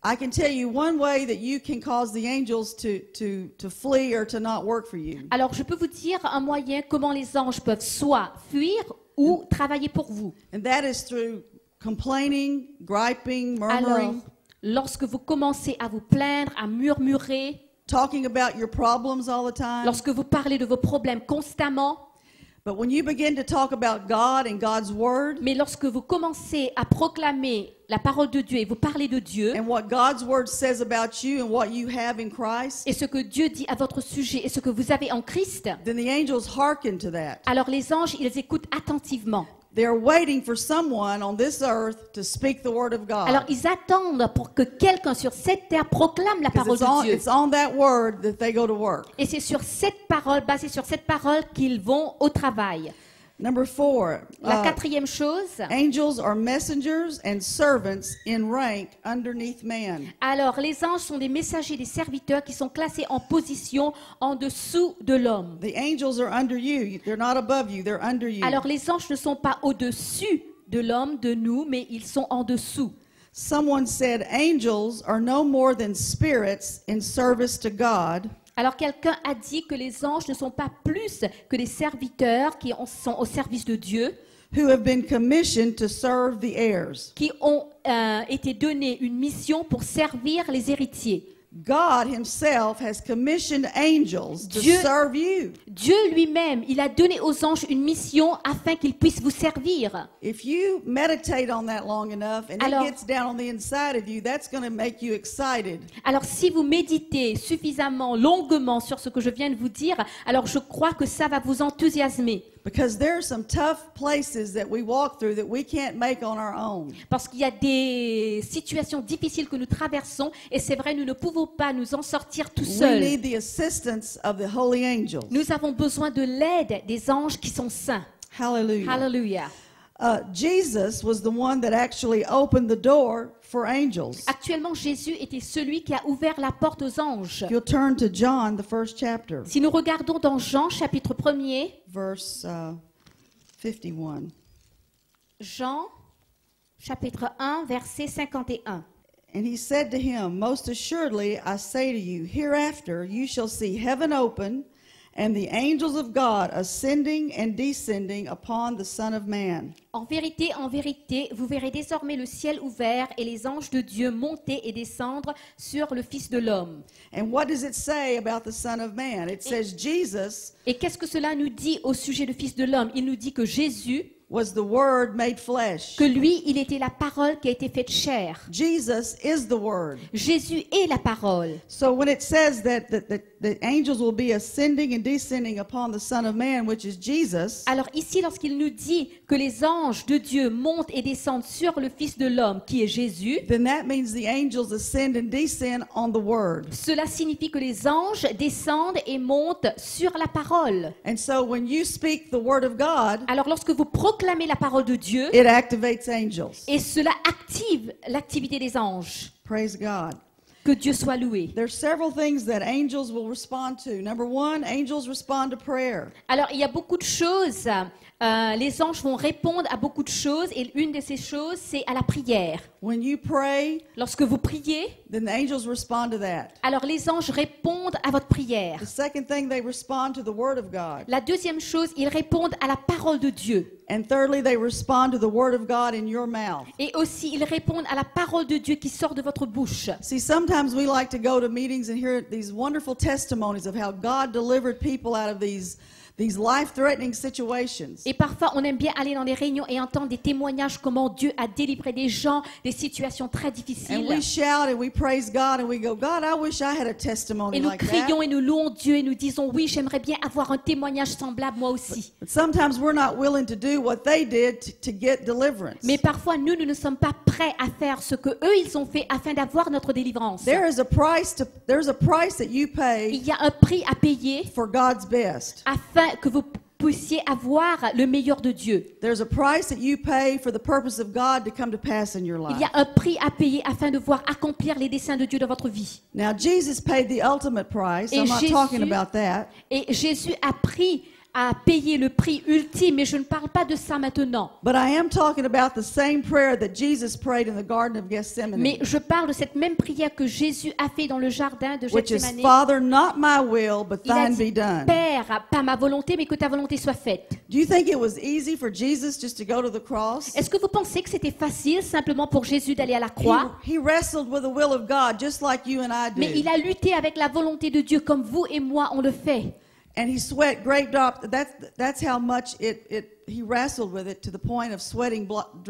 I can tell you one way that you can cause the angels to flee or to not work for you. Alors, je peux vous dire un moyen comment les anges peuvent soit fuir ou travailler pour vous. And that is through complaining, griping, Alors, murmuring, lorsque vous commencez à vous plaindre, à murmurer, talking about your problems all the time. lorsque vous parlez de vos problèmes constamment, But when you begin to talk about God and God's Word mais lorsque vous commencez à proclamer la parole de Dieu et vous parlez de Dieu, and what God's Word says about you and what you have in Christ, et ce que Dieu dit à votre sujet et ce que vous avez en Christ, then the angels hearken to that. alors les anges, ils écoutent attentivement. They're waiting for someone on this earth to speak the Word of God. Alors ils attendent pour que quelqu'un sur cette terre proclame la parole Because de Dieu. it's on that Word that they go to work. Et c'est sur cette parole, basée sur cette parole, qu'ils vont au travail. Number 4, La quatrième chose, angels are messengers and servants in rank underneath man. alors les anges sont des messagers, des serviteurs qui sont classés en position en dessous de l'homme. The angels are under you. They're not above you. They're under you. Alors les anges ne sont pas au-dessus de l'homme, de nous, mais ils sont en dessous. Someone said angels are no more than spirits in service to God. Alors quelqu'un a dit que les anges ne sont pas plus que des serviteurs qui sont au service de Dieu, who have been commissioned to serve the heirs. qui ont été donnés une mission pour servir les héritiers. God himself has commissioned angels to Dieu- serve you. Dieu lui-même, il a donné aux anges une mission afin qu'ils puissent vous servir. If you meditate on that long enough and Alors- it gets down on the inside of you, that's going to make you excited. Alors si vous méditez suffisamment longuement sur ce que je viens de vous dire, alors je crois que ça va vous enthousiasmer. Because there are some tough places that we walk through that we can't make on our own. Parce qu'il y a des situations difficiles que nous traversons et c'est vrai, nous ne pouvons pas nous en sortir tout We seuls. need the assistance of the holy angels. Nous avons besoin de l'aide des anges qui sont saints. Hallelujah. Hallelujah. Jesus was the one that actually opened the door for angels. Actuellement, Jésus était celui qui a ouvert la porte aux anges. You'll turn to John, the first chapter, Si nous regardons dans Jean chapitre 1er, verse 51. Jean chapitre 1 verset 51. And he said to him, Most assuredly I say to you, hereafter you shall see heaven open, and the angels of God ascending and descending upon the Son of Man. En vérité, vous verrez désormais le ciel ouvert et les anges de Dieu monter et descendre sur le Fils de l'homme. And what does it say about the Son of Man? It says Jesus Et qu'est-ce que cela nous dit au sujet du Fils de l'homme? Il nous dit que Jésus, was the Word made flesh. que lui, il était la parole qui a été faite chair. Jesus is the Word. Jésus est la parole. So when it says that the angels will be ascending and descending upon the Son of Man, which is Jesus, Alors ici, lorsqu'il nous dit que les anges de Dieu montent et descendent sur le Fils de l'homme, qui est Jésus, then that means the angels ascend and descend on the Word. cela signifie que les anges descendent et montent sur la parole. And so when you speak the Word of God, Alors lorsque vous proclamez la parole de Dieu, it activates angels. et cela active l'activité des anges. Praise God. Que Dieu soit loué. There's several things that angels will respond to. Number one, angels respond to prayer. Alors il y a beaucoup de choses. Les anges vont répondre à beaucoup de choses et une de ces choses, c'est à la prière. When you pray, Lorsque vous priez, then the angels respond to that. alors les anges répondent à votre prière. The second thing, they respond to the Word of God. La deuxième chose, ils répondent à la parole de Dieu. And thirdly, they respond to the Word of God in your mouth. Et aussi, ils répondent à la parole de Dieu qui sort de votre bouche. See, sometimes we like to go to meetings and hear these wonderful testimonies of how God delivered people out of these life-threatening situations. Et parfois, on aime bien aller dans des réunions et entendre des témoignages comment Dieu a délivré des gens des situations très And difficiles. we shout and we praise God and we go, God, I wish I had a testimony Et nous like that. crions et nous louons Dieu et nous disons oui, j'aimerais bien avoir un témoignage semblable moi aussi. But sometimes we're not willing to do what they did to get deliverance. Mais parfois, nous ne sommes pas prêts à faire ce que eux ils ont fait afin d'avoir notre délivrance. There's a price that you pay Il y a un prix à payer for God's best. afin que vous puissiez avoir le meilleur de Dieu. There's a price that you pay for the purpose of God to come to pass in your Il life. y a un prix à payer afin de voir accomplir les desseins de Dieu dans votre vie. Now, Jesus paid the ultimate price. Et I'm not Jésus- talking about that. Et Jésus a pris a payé le prix ultime, mais je ne parle pas de ça maintenant. But I am talking about the same prayer that Jesus prayed in the Garden of Gethsemane, Mais je parle de cette même prière que Jésus a fait dans le jardin de which is, Gethsémani. Father, not my will, but Il a thine dit, be done. Père, pas ma volonté, mais que ta volonté soit faite. Do you think it was easy for Jesus just to go to the cross? Est-ce que vous pensez que c'était facile simplement pour Jésus d'aller à la croix? He wrestled with the will of God just like you and I Mais il do. a lutté avec la volonté de Dieu comme vous et moi on le fait. And he sweat great drops. That's how much he wrestled with it, to the point of sweating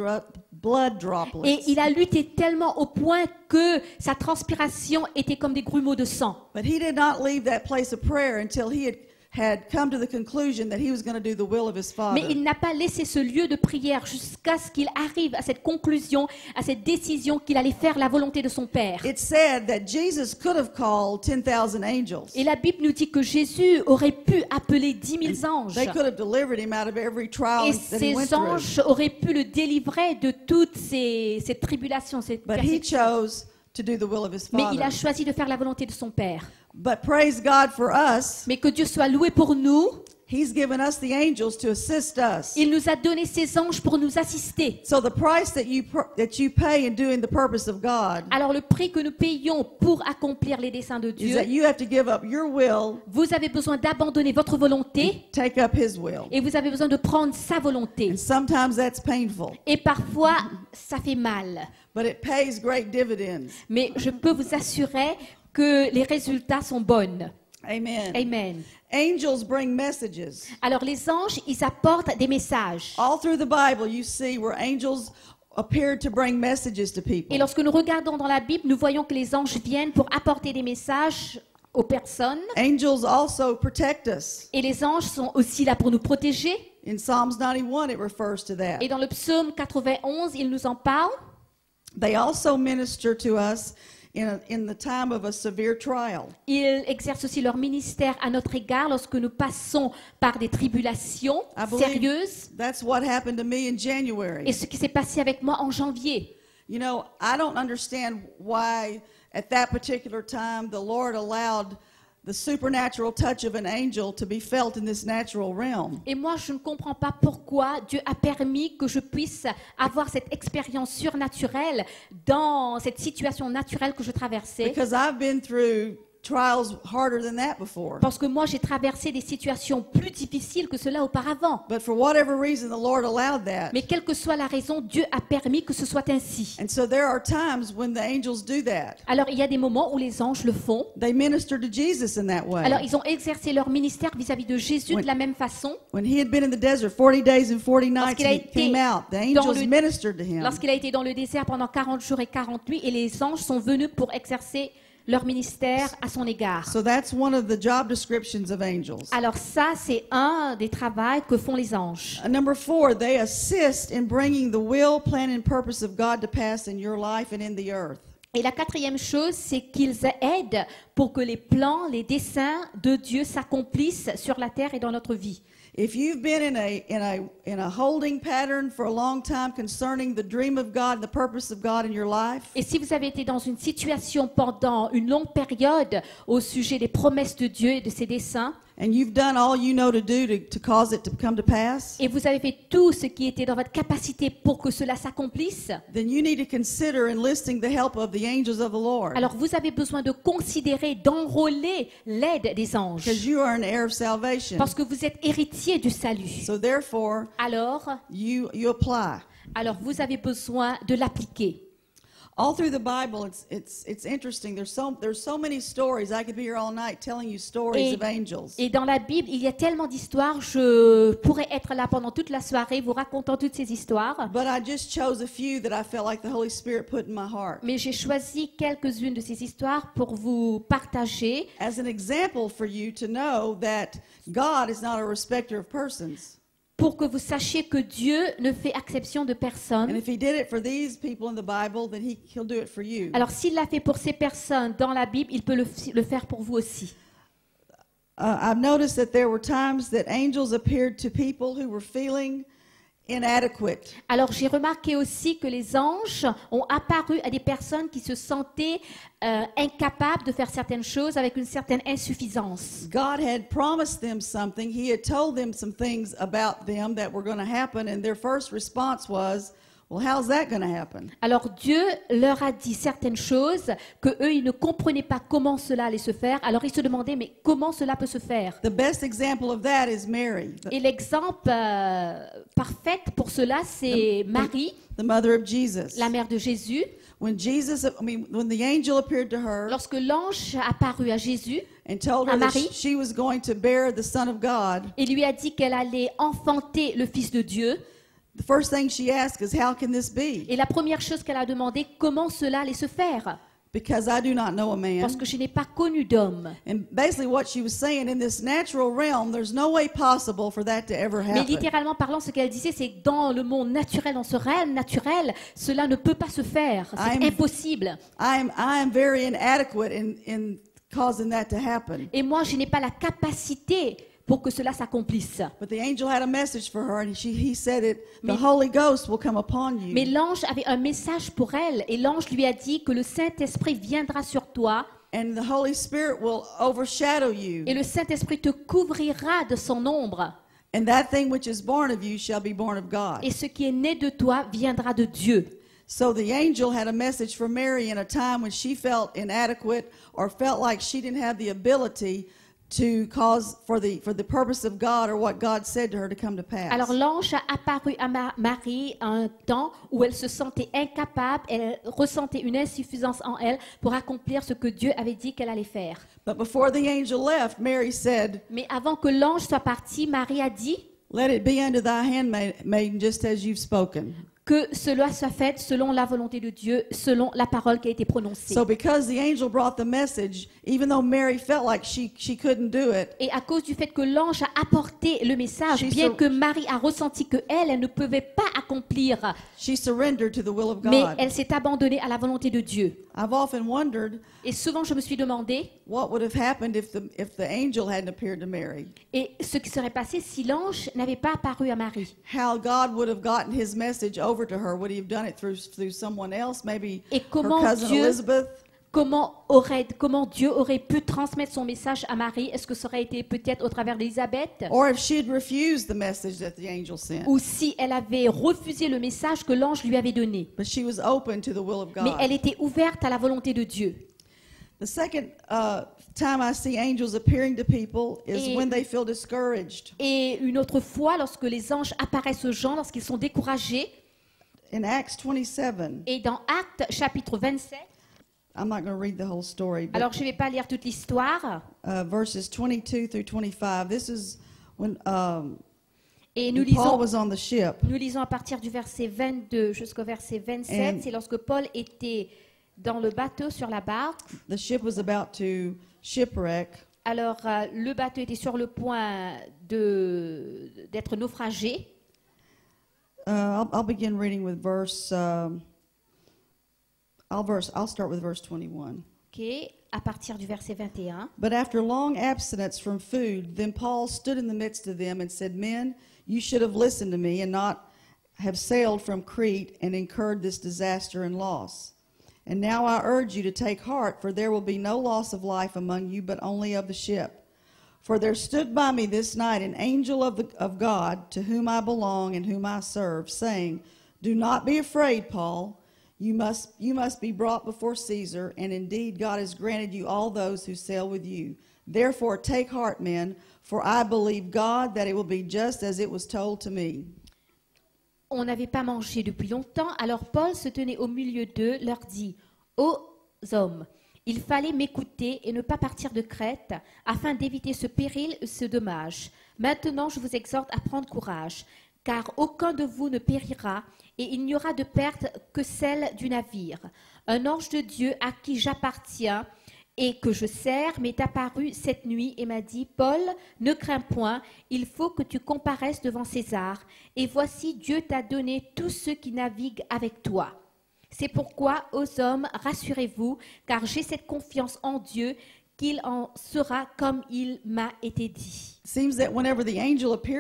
blood droplets. Et il a lutté tellement au point que sa transpiration était comme des grumeaux de sang. But he did not leave that place of prayer until he had come to the conclusion that he was going to do the will of his Father. Mais il n'a pas laissé ce lieu de prière jusqu'à ce qu'il arrive à cette conclusion, à cette décision qu'il allait faire la volonté de son Père. It's said that Jesus could have called 10,000 angels. Et la Bible nous dit que Jésus aurait pu appeler 10 000 anges. They could have delivered him out of every trial Et that he went ces through. anges auraient pu le délivrer de toutes ces tribulations, ces But he persécutions. chose to do the will of his Mais il a Father. choisi de faire la volonté de son Père. But praise God for us, Mais que Dieu soit loué pour nous. he's given us the angels to assist us. Il nous a donné ses anges pour nous assister. So the price that you pay in doing the purpose of God Alors le prix que nous payons pour accomplir les desseins de is Dieu, that you have to give up your will, vous avez besoin d'abandonner votre volonté take up his will. et vous avez besoin de prendre sa volonté. And sometimes that's painful, Et parfois, ça fait mal. but it pays great dividends. Mais je peux vous assurer que les résultats sont bons. Amen. Amen. Angels bring messages. Alors les anges, ils apportent des messages. All through the Bible, you see where angels appeared to bring messages to people. Et lorsque nous regardons dans la Bible, nous voyons que les anges viennent pour apporter des messages aux personnes. Angels also protect us. Et les anges sont aussi là pour nous protéger. In Psalms 91, it refers to that. Et dans le psaume 91, il nous en parle. They also minister to us in the time of a severe trial. Ils exercent aussi leur ministère à notre égard lorsque nous passons par des tribulations I believe sérieuses. that's what happened to me in Et January. ce qui s'est passé avec moi en janvier. You know, I don't understand why at that particular time the Lord allowed the supernatural touch of an angel to be felt in this natural realm. Et moi, je ne comprends pas pourquoi Dieu a permis que je puisse avoir cette expérience surnaturelle dans cette situation naturelle que je traversais. Because I've been through trials harder than that before. Parce que moi, j'ai traversé des situations plus difficiles que cela auparavant. But for whatever reason, the Lord allowed that. Mais quelle que soit la raison, Dieu a permis que ce soit ainsi. And so there are times when the angels do that. Alors, il y a des moments où les anges le font. They minister to Jesus in that way. Alors, ils ont exercé leur ministère vis-à-vis de Jésus de la même façon. When he had been in the desert 40 days and 40 nights, Lorsqu'il a and he été came out, the dans angels le- ministered to him. Lorsqu'il a été dans le désert pendant 40 jours et 40 nuits, et les anges sont venus pour exercer leur ministère à son égard. So that's one of the job descriptions of angels. Alors ça, c'est un des travaux que font les anges. Number 4, they assist in bringing the will, plan, and purpose of God to pass in your life and in the earth. Et la quatrième chose, c'est qu'ils aident pour que les plans, les desseins de Dieu s'accomplissent sur la terre et dans notre vie. If you've been in a holding pattern for a long time concerning the dream of God and the purpose of God in your life, Et si vous avez été dans une situation pendant une longue période au sujet des promesses de Dieu et de ses desseins, and you've done all you know to do to cause it to come to pass, et vous avez fait tout ce qui était dans votre capacité pour que cela s'accomplisse, then you need to consider enlisting the help of the angels of the Lord. alors vous avez besoin de considérer, d'enrôler l'aide des anges. Because you are an heir of salvation. Parce que vous êtes héritier du salut. So therefore, Alors you apply. vous avez besoin de l'appliquer. All through the Bible, it's interesting. There's so many stories. I could be here all night telling you stories of angels. Et dans la Bible, il y a tellement d'histoires, je pourrais être là pendant toute la soirée vous racontant toutes ces histoires. But I just chose a few that I felt like the Holy Spirit put in my heart Mais j'ai choisi quelques-unes de ces histoires pour vous partager, as an example for you to know that God is not a respecter of persons. pour que vous sachiez que Dieu ne fait exception de And personne. if He did it for these people in the Bible, then He'll do it for you. Alors s'il l'a fait pour ces personnes dans la Bible, il peut le faire pour vous aussi. I've noticed that there were times that angels appeared to people who were feeling inadequate. Alors j'ai remarqué aussi que les anges ont apparu à des personnes qui se sentaient incapables de faire certaines choses avec une certaine insuffisance. God had promised them something. He had told them some things about them that were going to happen, and their first response was, well, how's that going to happen? Alors Dieu leur a dit certaines choses que eux ils ne comprenaient pas comment cela allait se faire. Alors ils se demandaient mais comment cela peut se faire? The best example of that is Mary, Et l'exemple parfait pour cela c'est Marie, the mother of Jesus. la mère de Jésus. When the angel appeared to her Lorsque l'ange a apparu à Jésus and told à her that Marie. she was going to bear the Son of God, et lui a dit qu'elle allait enfanter le Fils de Dieu, the first thing she asked is, how can this be? et la première chose qu'elle a demandé, comment cela allait se faire? Because I do not know a Parce man. que je n'ai pas connu d'homme. And basically what she was saying, in this natural realm, there's no way possible for that to ever Mais happen. littéralement parlant, ce qu'elle disait, c'est que dans le monde naturel, dans ce réel naturel, cela ne peut pas se faire. C'est I'm- impossible. I am very inadequate in causing that to happen. Et moi, je n'ai pas la capacité pour que cela s'accomplisse. But the angel had a message for her, and he said that the Mais- Holy Ghost will come upon you. Mais l'ange avait un message pour elle, et l'ange lui a dit que le Saint-Esprit viendra sur toi, And the Holy Spirit will overshadow you. et le Saint-Esprit te couvrira de son ombre. And that thing which is born of you shall be born of God. Et ce qui est né de toi viendra de Dieu. So the angel had a message for Mary in a time when she felt inadequate or felt like she didn't have the ability to cause for the purpose of God or what God said to her to come to pass. Alors l'ange a apparu à Marie à un temps où elle se sentait incapable, elle ressentait une insuffisance en elle pour accomplir ce que Dieu avait dit qu'elle allait faire. But before the angel left, Mary said, Mais avant que l'ange soit parti, Marie a dit "Let it be unto thy handmaiden just as you've spoken." que cela soit fait selon la volonté de Dieu, selon la parole qui a été prononcée. So because the angel brought the message, even though Mary felt like she couldn't do it, Et à cause du fait que l'ange a apporté le message, She bien sur- que Marie a ressenti que elle ne pouvait pas accomplir, she surrendered to the will of mais God. elle s'est abandonnée à la volonté de Dieu. I've often wondered Et souvent, je me suis demandé, what would have happened if the angel hadn't appeared to Mary. et ce qui serait passé si l'ange n'avait pas apparu à Marie. How God would have gotten his message over to her. Would he have done it through someone else, maybe Et her comment cousin Dieu- Elizabeth? Comment Dieu aurait pu transmettre son message à Marie? Est-ce que ça aurait été peut-être au travers d'Élisabeth? Or if she had refused the message that the angel sent. Ou si elle avait refusé le message que l'ange lui avait donné? But she was open to the will of Mais God. elle était ouverte à la volonté de Dieu. The second time I see angels appearing to people is Et- when they feel discouraged. Et une autre fois, lorsque les anges apparaissent aux gens, lorsqu'ils sont découragés, In Acts 27, et dans Actes chapitre 27, I'm not going to read the whole story, but alors je ne vais pas lire toute l'histoire, verses 22 through 25. This is when et nous Paul lisons, was on the ship. nous lisons à partir du verset 22 jusqu'au verset 27, And- c'est lorsque Paul était dans le bateau sur la barque. The ship was about to shipwreck. Alors, le bateau était sur le point d'être naufragé. I'll begin reading with verse. I'll start with verse 21. Ok, à partir du verset 21. But after long abstinence from food, then Paul stood in the midst of them and said, "Men, you should have listened to me and not have sailed from Crete and incurred this disaster and loss. And now I urge you to take heart, for there will be no loss of life among you, but only of the ship. For there stood by me this night an angel of God, to whom I belong and whom I serve, saying, Do not be afraid, Paul. You must be brought before Caesar, and indeed God has granted you all those who sail with you. Therefore take heart, men, for I believe God that it will be just as it was told to me." On n'avait pas mangé depuis longtemps, alors Paul se tenait au milieu d'eux, leur dit, « Ô hommes, il fallait m'écouter et ne pas partir de Crète, afin d'éviter ce péril et ce dommage. Maintenant, je vous exhorte à prendre courage, car aucun de vous ne périra, et il n'y aura de perte que celle du navire. Un ange de Dieu à qui j'appartiens et que je sers m'est apparu cette nuit et m'a dit, Paul, ne crains point, il faut que tu comparaisses devant César. Et voici, Dieu t'a donné tous ceux qui naviguent avec toi. C'est pourquoi, aux hommes, rassurez-vous, car j'ai cette confiance en Dieu qu'il en sera comme il m'a été dit. It seems that whenever the angel appears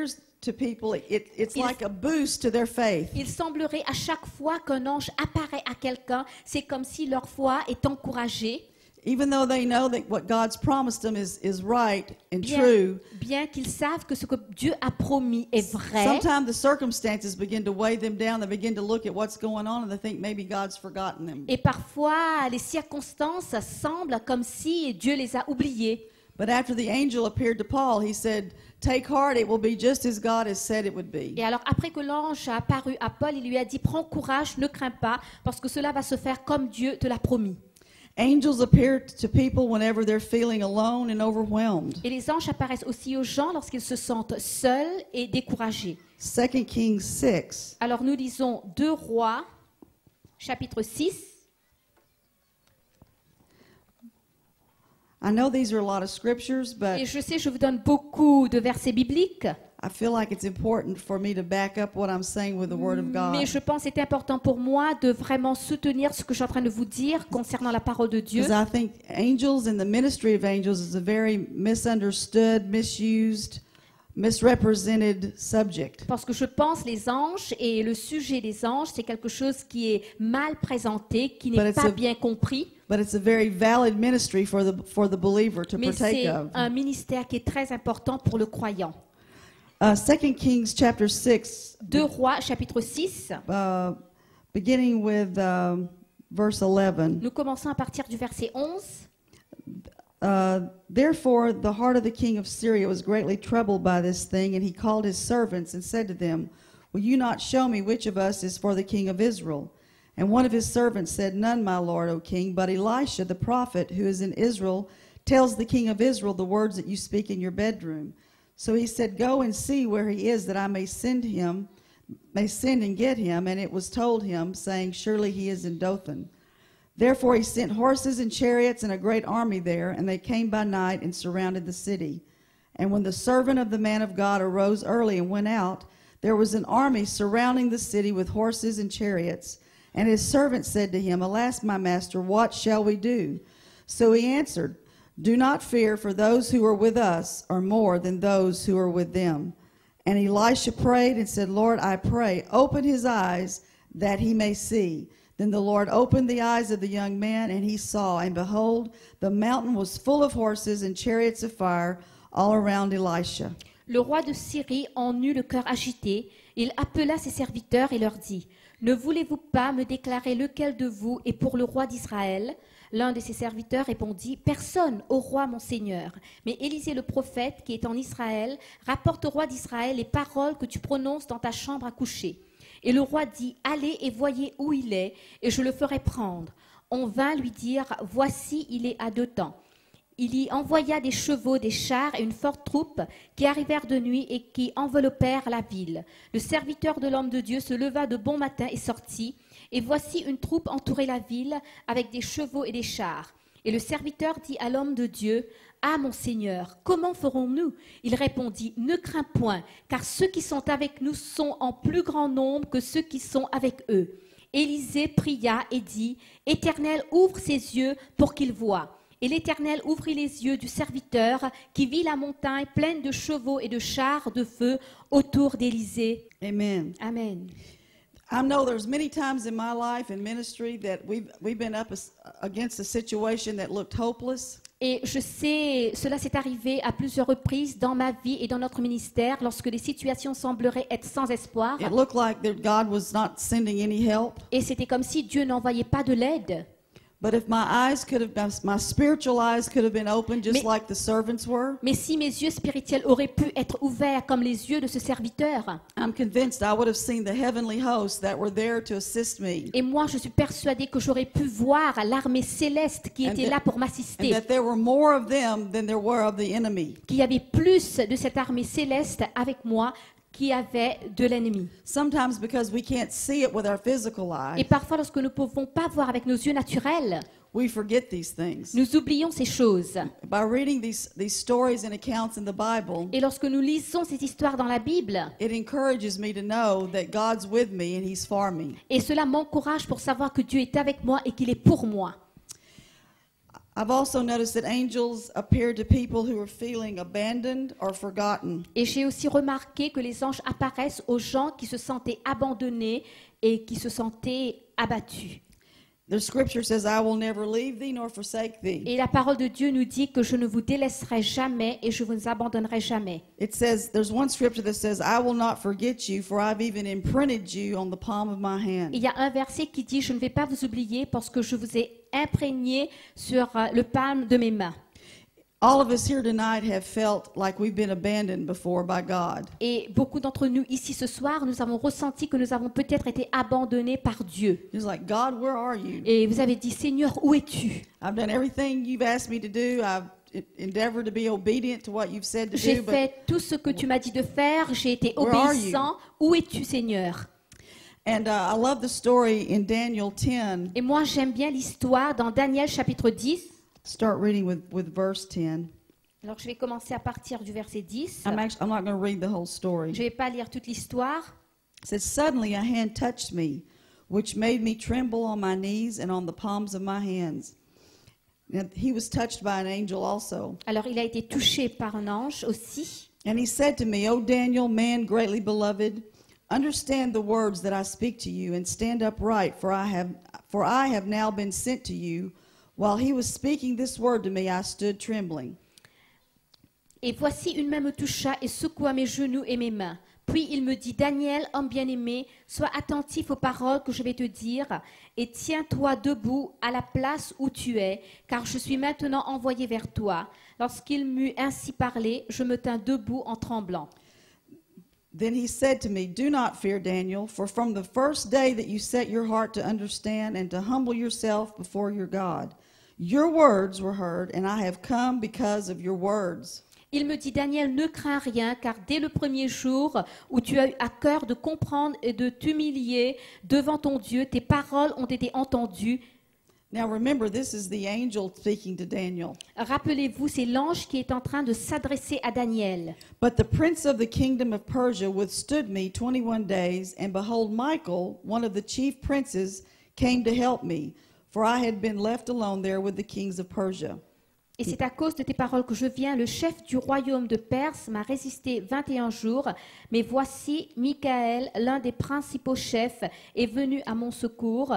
to people, it's Il- like a boost to their faith. Il semblerait à chaque fois qu'un ange apparaît à quelqu'un, c'est comme si leur foi est encouragée, Even though they know that what God's promised them is right and true, bien qu'ils savent que ce que Dieu a promis est vrai. sometimes the circumstances begin to weigh them down. They begin to look at what's going on and they think maybe God's forgotten them. Et parfois, les circonstances semblent comme si Dieu les a oubliées. But after the angel appeared to Paul, he said, "Take heart, it will be just as God has said it would be." Et alors, après que l'ange a apparu à Paul, il lui a dit, prends courage, ne crains pas, parce que cela va se faire comme Dieu te l'a promis. Angels appear to people whenever they're feeling alone and overwhelmed. Et les anges apparaissent aussi aux gens lorsqu'ils se sentent seuls et découragés. 2 Kings 6. Alors, nous lisons 2 Rois, chapitre 6. I know these are a lot of scriptures, but Et je sais, je vous donne beaucoup de versets bibliques, I feel like it's important for me to back up what I'm saying with the Word of God. mais je pense que c'est important pour moi de vraiment soutenir ce que je suis en train de vous dire concernant la parole de Dieu. Because I think angels and the ministry of angels is a very misunderstood, misused, misrepresented subject. Parce que je pense les anges et le sujet des anges, c'est quelque chose qui est mal présenté, qui But n'est it's pas a- bien compris, But it's a very valid ministry for the believer to mais partake c'est of. un ministère qui est très important pour le croyant. 2 Kings chapter 6, 2 Rois, chapitre 6, beginning with verse 11. nous commençons à partir du verset 11. Therefore, the heart of the king of Syria was greatly troubled by this thing, and he called his servants and said to them, "Will you not show me which of us is for the king of Israel?" And one of his servants said, "None, my lord, O king, but Elisha the prophet, who is in Israel, tells the king of Israel the words that you speak in your bedroom." So he said, "Go and see where he is, that I may send and get him." And it was told him, saying, "Surely he is in Dothan." Therefore he sent horses and chariots and a great army there, and they came by night and surrounded the city. And when the servant of the man of God arose early and went out, there was an army surrounding the city with horses and chariots. And his servant said to him, "Alas, my master, what shall we do?" So he answered, "Do not fear, for those who are with us are more than those who are with them." And Elisha prayed and said, "Lord, I pray, open his eyes that he may see." Then the Lord opened the eyes of the young man, and he saw, and behold, the mountain was full of horses and chariots of fire all around Elisha. Le roi de Syrie en eut le cœur agité. Il appela ses serviteurs et leur dit, « Ne voulez-vous pas me déclarer lequel de vous est pour le roi d'Israël ?» L'un de ses serviteurs répondit, « Personne, ô roi mon seigneur. Mais Élisée le prophète, qui est en Israël, rapporte au roi d'Israël les paroles que tu prononces dans ta chambre à coucher. » Et le roi dit, « Allez et voyez où il est, et je le ferai prendre. » On vint lui dire, « Voici, il est à Dothan. » Il y envoya des chevaux, des chars et une forte troupe qui arrivèrent de nuit et qui enveloppèrent la ville. Le serviteur de l'homme de Dieu se leva de bon matin et sortit, et voici une troupe entourait la ville avec des chevaux et des chars. Et le serviteur dit à l'homme de Dieu, « Ah, mon Seigneur, comment ferons-nous » Il répondit, « Ne crains point, car ceux qui sont avec nous sont en plus grand nombre que ceux qui sont avec eux. » Élisée pria et dit, « Éternel, ouvre ses yeux pour qu'il voie. » Et l'Éternel ouvrit les yeux du serviteur qui vit la montagne pleine de chevaux et de chars de feu autour d'Élisée. Amen. Amen. I know there's many times in my life and ministry that we've been up against a situation that looked hopeless. Et je sais, cela s'est arrivé à plusieurs reprises dans ma vie et dans notre ministère lorsque les situations sembleraient être sans espoir. It looked like that God was not sending any help. Et c'était comme si Dieu n'envoyait pas de l'aide. But if my spiritual eyes could have been opened just Mais- like the servants were, Mais si mes yeux spirituels auraient pu être ouverts comme les yeux de ce serviteur, I'm convinced I would have seen the heavenly hosts that were there to assist me. et moi je suis persuadée que j'aurais pu voir l'armée céleste qui était là pour And m'assister, that there were more of them than there were of the enemy. qu'il y avait plus de cette armée céleste avec moi qu'il y avait de l'ennemi. Sometimes because we can't see it with our physical Et eye, parfois lorsque nous ne pouvons pas voir avec nos yeux naturels, we forget these things. nous oublions ces choses. By reading these stories and accounts in the Bible, Et lorsque nous lisons ces histoires dans la Bible, it encourages me to know that God's with me and He's for me. et cela m'encourage pour savoir que Dieu est avec moi et qu'il est pour moi. I've also noticed that angels appear to people who are feeling abandoned or forgotten. Et j'ai aussi remarqué que les anges apparaissent aux gens qui se sentaient abandonnés et qui se sentaient abattus. The scripture says, I will never leave thee nor forsake thee. Et la parole de Dieu nous dit que je ne vous délaisserai jamais et je vous abandonnerai jamais. It says, there's one scripture that says, I will not forget you, for I've even imprinted you on the palm of my hand. Il y a un verset qui dit « Je ne vais pas vous oublier parce que je vous ai imprégné sur le palme de mes mains. » All of us here tonight have felt like we've been abandoned before by God. Et beaucoup d'entre nous ici ce soir, nous avons ressenti que nous avons peut-être été abandonnés par Dieu. It's like, God, where are you? Et vous avez dit « Seigneur, où es-tu » I've done everything you've asked me to do. I've endeavored to be obedient to what you've said to J'ai do. But, fait tout ce que tu m'as dit de faire, j'ai été Where are obéissant. Où es-tu, Seigneur? and I love the story in Daniel 10. Et moi, j'aime bien l'histoire dans Daniel chapitre 10. Start reading with verse 10. Alors, je vais commencer à partir du verset 10. I'm not going to read the whole story. Je ne vais pas lire toute l'histoire. It says, Suddenly a hand touched me, which made me tremble on my knees and on the palms of my hands. Now, he was touched by an angel also. Alors, il a été touché par un ange aussi. And he said to me, O Daniel, man greatly beloved, understand the words that I speak to you and stand upright, for I have now been sent to you. While he was speaking this word to me, I stood trembling. Et voici une main me toucha et secoua mes genoux et mes mains. Puis il me dit, Daniel, homme bien-aimé, sois attentif aux paroles que je vais te dire et tiens-toi debout à la place où tu es, car je suis maintenant envoyé vers toi. Lorsqu'il m'eut ainsi parlé, je me tins debout en tremblant. Then he said to me, Do not fear, Daniel, for from the first day that you set your heart to understand and to humble yourself before your God, your words were heard, and I have come because of your words. Il me dit, Daniel, ne crains rien, car dès le premier jour où tu as eu à cœur de comprendre et de t'humilier devant ton Dieu, tes paroles ont été entendues. Now remember, this is the angel speaking to Daniel. Rappelez-vous, c'est l'ange qui est en train de s'adresser à Daniel. But the prince of the kingdom of Persia withstood me 21 days, and behold, Michael, one of the chief princes, came to help me, for I had been left alone there with the kings of Persia. Et c'est à cause de tes paroles que je viens. Le chef du royaume de Perse m'a résisté 21 jours. Mais voici, Michaël, l'un des principaux chefs, est venu à mon secours.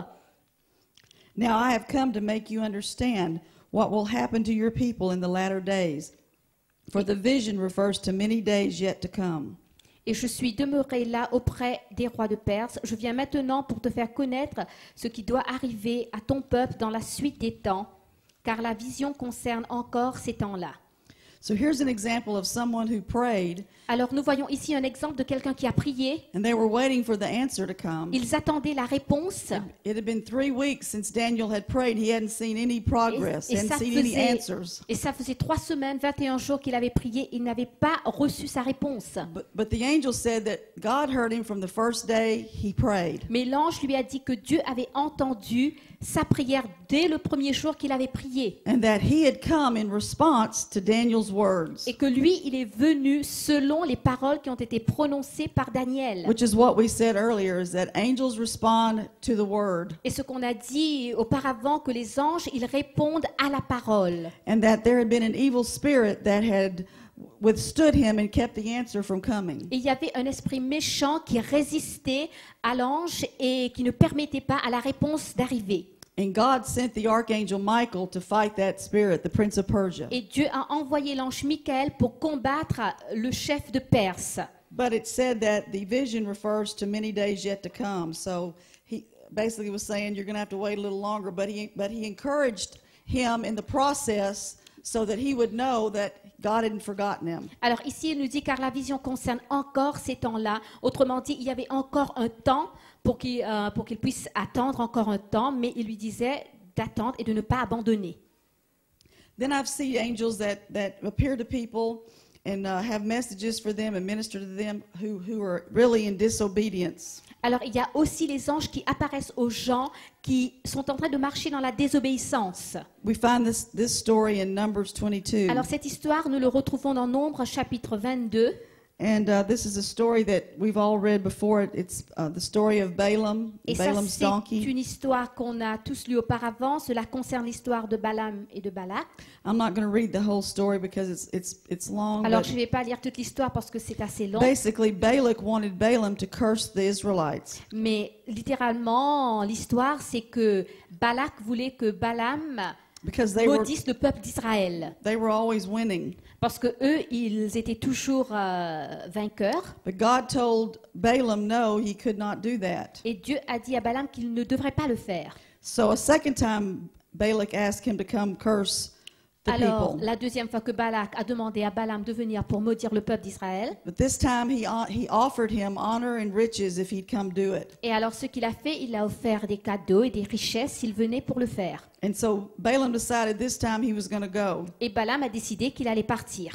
Now I have come to make you understand what will happen to your people in the latter days. For the vision refers to many days yet to come. Et je suis demeuré là auprès des rois de Perse. Je viens maintenant pour te faire connaître ce qui doit arriver à ton peuple dans la suite des temps. Car la vision concerne encore ces temps-là. So here's an example of someone who prayed, Alors nous voyons ici un exemple de quelqu'un qui a prié. and they were waiting for the answer to come. Ils attendaient la réponse. It had been 3 weeks since Daniel had prayed. He hadn't seen any progress, Et hadn't seen any answers. ça faisait 3 semaines, 21 jours qu'il avait prié. Il n'avait pas reçu sa réponse. But the angel said that God heard him from the first day he prayed. Mais l'ange lui a dit que Dieu avait entendu sa prière dès le premier jour qu'il avait prié. And that he had come in response to Daniel's words, Et que lui, il est venu selon les paroles qui ont été prononcées par Daniel. which is what we said earlier, is that angels respond to the word, Et ce qu'on a dit auparavant, que les anges, ils répondent à la parole. and that there had been an evil spirit that had withstood him and kept the answer from coming. Et il y avait un esprit méchant qui résistait à l'ange et qui ne permettait pas à la réponse d'arriver. And God sent the archangel Michael to fight that spirit, the prince of Persia. Et Dieu a envoyé l'ange Michaël pour combattre le chef de Perse. But it said that the vision refers to many days yet to come. So he basically was saying you're going to have to wait a little longer. But he encouraged him in the process so that he would know that God hadn't forgotten him. Alors ici, il nous dit, car la vision concerne encore ces temps-là. Autrement dit, il y avait encore un temps pour qu'il puisse attendre encore un temps, mais il lui disait d'attendre et de ne pas abandonner. Then I've seen angels that appear to people and have messages for them and minister to them who are really in disobedience. Alors il y a aussi les anges qui apparaissent aux gens qui sont en train de marcher dans la désobéissance. We find this story in Numbers 22. Alors cette histoire, nous le retrouvons dans Nombre chapitre 22. And this is a story that we've all read before. It's the story of Balaam, Et ça, Balaam's c'est donkey. une histoire qu'on a tous lue auparavant. Cela concerne l'histoire de Balaam et de Balak. I'm not going to read the whole story because it's long. Alors, but je ne vais pas lire toute l'histoire parce que c'est assez long. basically, Balak wanted Balaam to curse the Israelites. Mais littéralement, l'histoire, c'est que Balak voulait que Balaam Because they were maudisse le peuple d'Israël. always winning. Parce que eux, ils étaient toujours vainqueurs. But God told Balaam no, he could not do that. Et Dieu a dit à Balaam qu'il ne devrait pas le faire. So a second time, Balak asked him to come curse the Alors, people. la deuxième fois que Balak a demandé à Balaam de venir pour maudire le peuple d'Israël, But this time he offered him honor and riches if he'd come do it. et alors ce qu'il a fait, il a offert des cadeaux et des richesses s'il venait pour le faire. And so Balaam decided this time he was going to go. Et Balaam a décidé qu'il allait partir.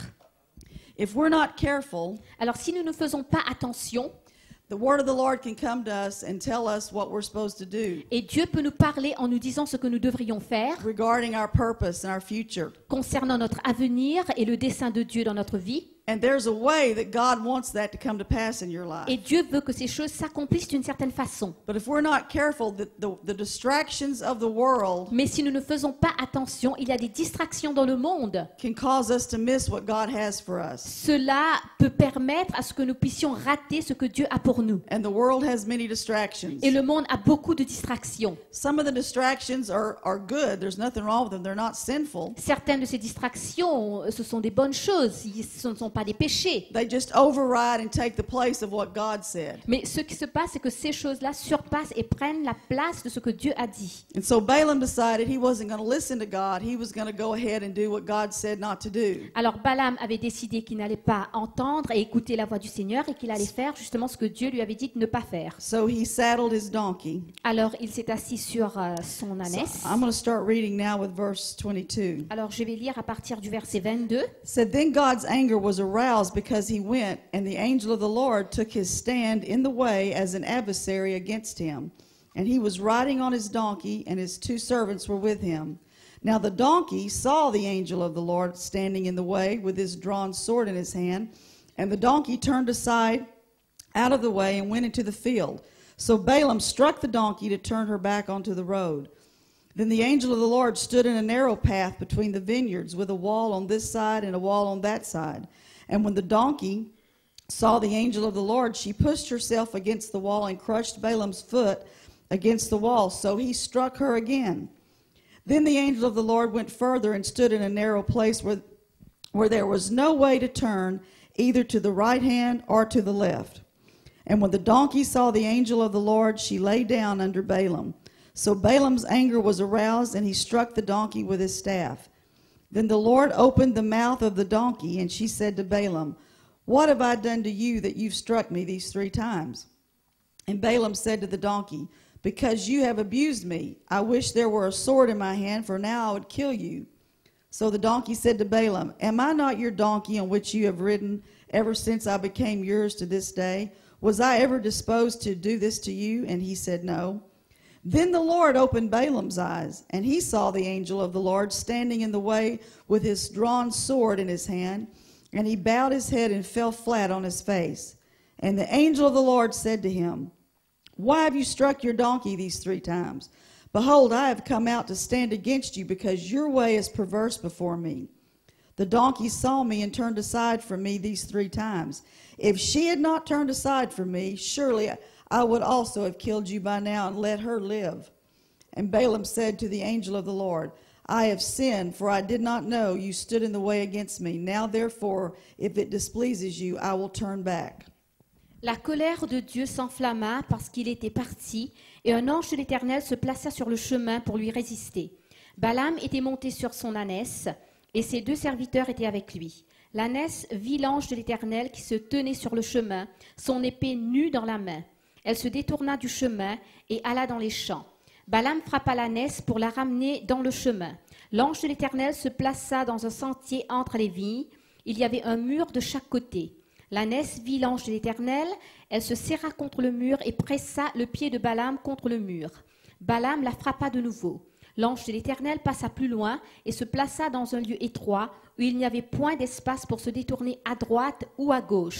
If we're not careful, Alors si nous ne faisons pas attention, the word of the Lord can come to us and tell us what we're supposed to do et Dieu peut nous parler en nous disant ce que nous devrions faire regarding our purpose and our future. concernant notre avenir et le dessein de Dieu dans notre vie. And there's a way that God wants that to come to pass in your Et life. Dieu veut que ces choses s'accomplissent d'une certaine façon. But if we're not careful, the distractions of the world Mais si nous ne faisons pas attention, il y a des distractions dans le monde. can cause us to miss what God has for us. Cela peut permettre à ce que nous puissions rater ce que Dieu a pour nous. And the world has many distractions. Et le monde a beaucoup de distractions. Some of the distractions are good. There's nothing wrong with them. They're not sinful. Certaines de ces distractions, ce sont des bonnes choses, ce ne sont pas des péchés. They just override and take the place of what God said. Mais ce qui se passe, c'est que ces choses-là surpassent et prennent la place de ce que Dieu a dit. And so Balaam decided he wasn't going to listen to God. He was going to go ahead and do what God said not to do. Alors Balaam avait décidé qu'il n'allait pas entendre et écouter la voix du Seigneur et qu'il allait faire justement ce que Dieu lui avait dit de ne pas faire. So he saddled his donkey. Alors il s'est assis sur son So ânesse. I'm going to start reading now with verse 22. Alors je vais lire à partir du verset 22. It said, Then God's anger was aroused because he went, and the angel of the Lord took his stand in the way as an adversary against him. And he was riding on his donkey, and his two servants were with him. Now the donkey saw the angel of the Lord standing in the way with his drawn sword in his hand, and the donkey turned aside out of the way and went into the field. So Balaam struck the donkey to turn her back onto the road. Then the angel of the Lord stood in a narrow path between the vineyards, with a wall on this side and a wall on that side. And when the donkey saw the angel of the Lord, she pushed herself against the wall and crushed Balaam's foot against the wall. So he struck her again. Then the angel of the Lord went further and stood in a narrow place where there was no way to turn, either to the right hand or to the left. And when the donkey saw the angel of the Lord, she lay down under Balaam. So Balaam's anger was aroused, and he struck the donkey with his staff. Then the Lord opened the mouth of the donkey, and she said to Balaam, What have I done to you that you've struck me these 3 times? And Balaam said to the donkey, Because you have abused me. I wish there were a sword in my hand, for now I would kill you. So the donkey said to Balaam, Am I not your donkey on which you have ridden ever since I became yours to this day? Was I ever disposed to do this to you? And he said, No. Then the Lord opened Balaam's eyes, and he saw the angel of the Lord standing in the way with his drawn sword in his hand, and he bowed his head and fell flat on his face. And the angel of the Lord said to him, Why have you struck your donkey these 3 times? Behold, I have come out to stand against you, because your way is perverse before me. The donkey saw me and turned aside from me these 3 times. If she had not turned aside from me, surely I would also have killed you by now and let her live. And Balaam said to the angel of the Lord, I have sinned, for I did not know you stood in the way against me. Now therefore, if it displeases you, I will turn back. La colère de Dieu s'enflamma parce qu'il était parti, et un ange de l'Éternel se plaça sur le chemin pour lui résister. Balaam était monté sur son ânesse, et ses 2 serviteurs étaient avec lui. L'ânesse vit l'ange de l'Éternel qui se tenait sur le chemin, son épée nue dans la main. Elle se détourna du chemin et alla dans les champs. Balaam frappa l'ânesse pour la ramener dans le chemin. L'ange de l'Éternel se plaça dans un sentier entre les vignes. Il y avait un mur de chaque côté. L'ânesse vit l'ange de l'Éternel. Elle se serra contre le mur et pressa le pied de Balaam contre le mur. Balaam la frappa de nouveau. L'ange de l'Éternel passa plus loin et se plaça dans un lieu étroit où il n'y avait point d'espace pour se détourner à droite ou à gauche.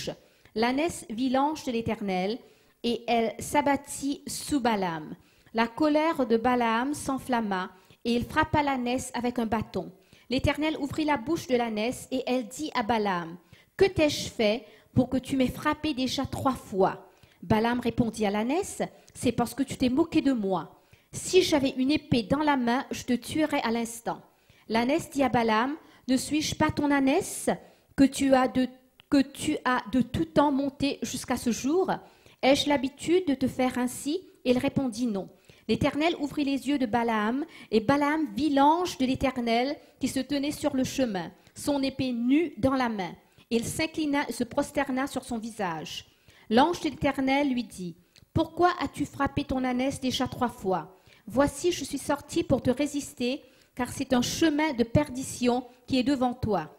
L'ânesse vit l'ange de l'Éternel et elle s'abattit sous Balaam. La colère de Balaam s'enflamma et il frappa l'ânesse avec un bâton. L'Éternel ouvrit la bouche de l'ânesse et elle dit à Balaam, « Que t'ai-je fait pour que tu m'aies frappé déjà 3 fois ?» Balaam répondit à l'ânesse, « C'est parce que tu t'es moqué de moi. Si j'avais une épée dans la main, je te tuerais à l'instant. » L'ânesse dit à Balaam, « Ne suis-je pas ton ânesse que tu as de tout temps monté jusqu'à ce jour? Ai-je l'habitude de te faire ainsi ?» Il répondit, « Non. » L'Éternel ouvrit les yeux de Balaam, et Balaam vit l'ange de l'Éternel qui se tenait sur le chemin, son épée nue dans la main. Il s'inclina et se prosterna sur son visage. L'ange de l'Éternel lui dit, « Pourquoi as-tu frappé ton ânesse déjà 3 fois? Voici, je suis sorti pour te résister, car c'est un chemin de perdition qui est devant toi.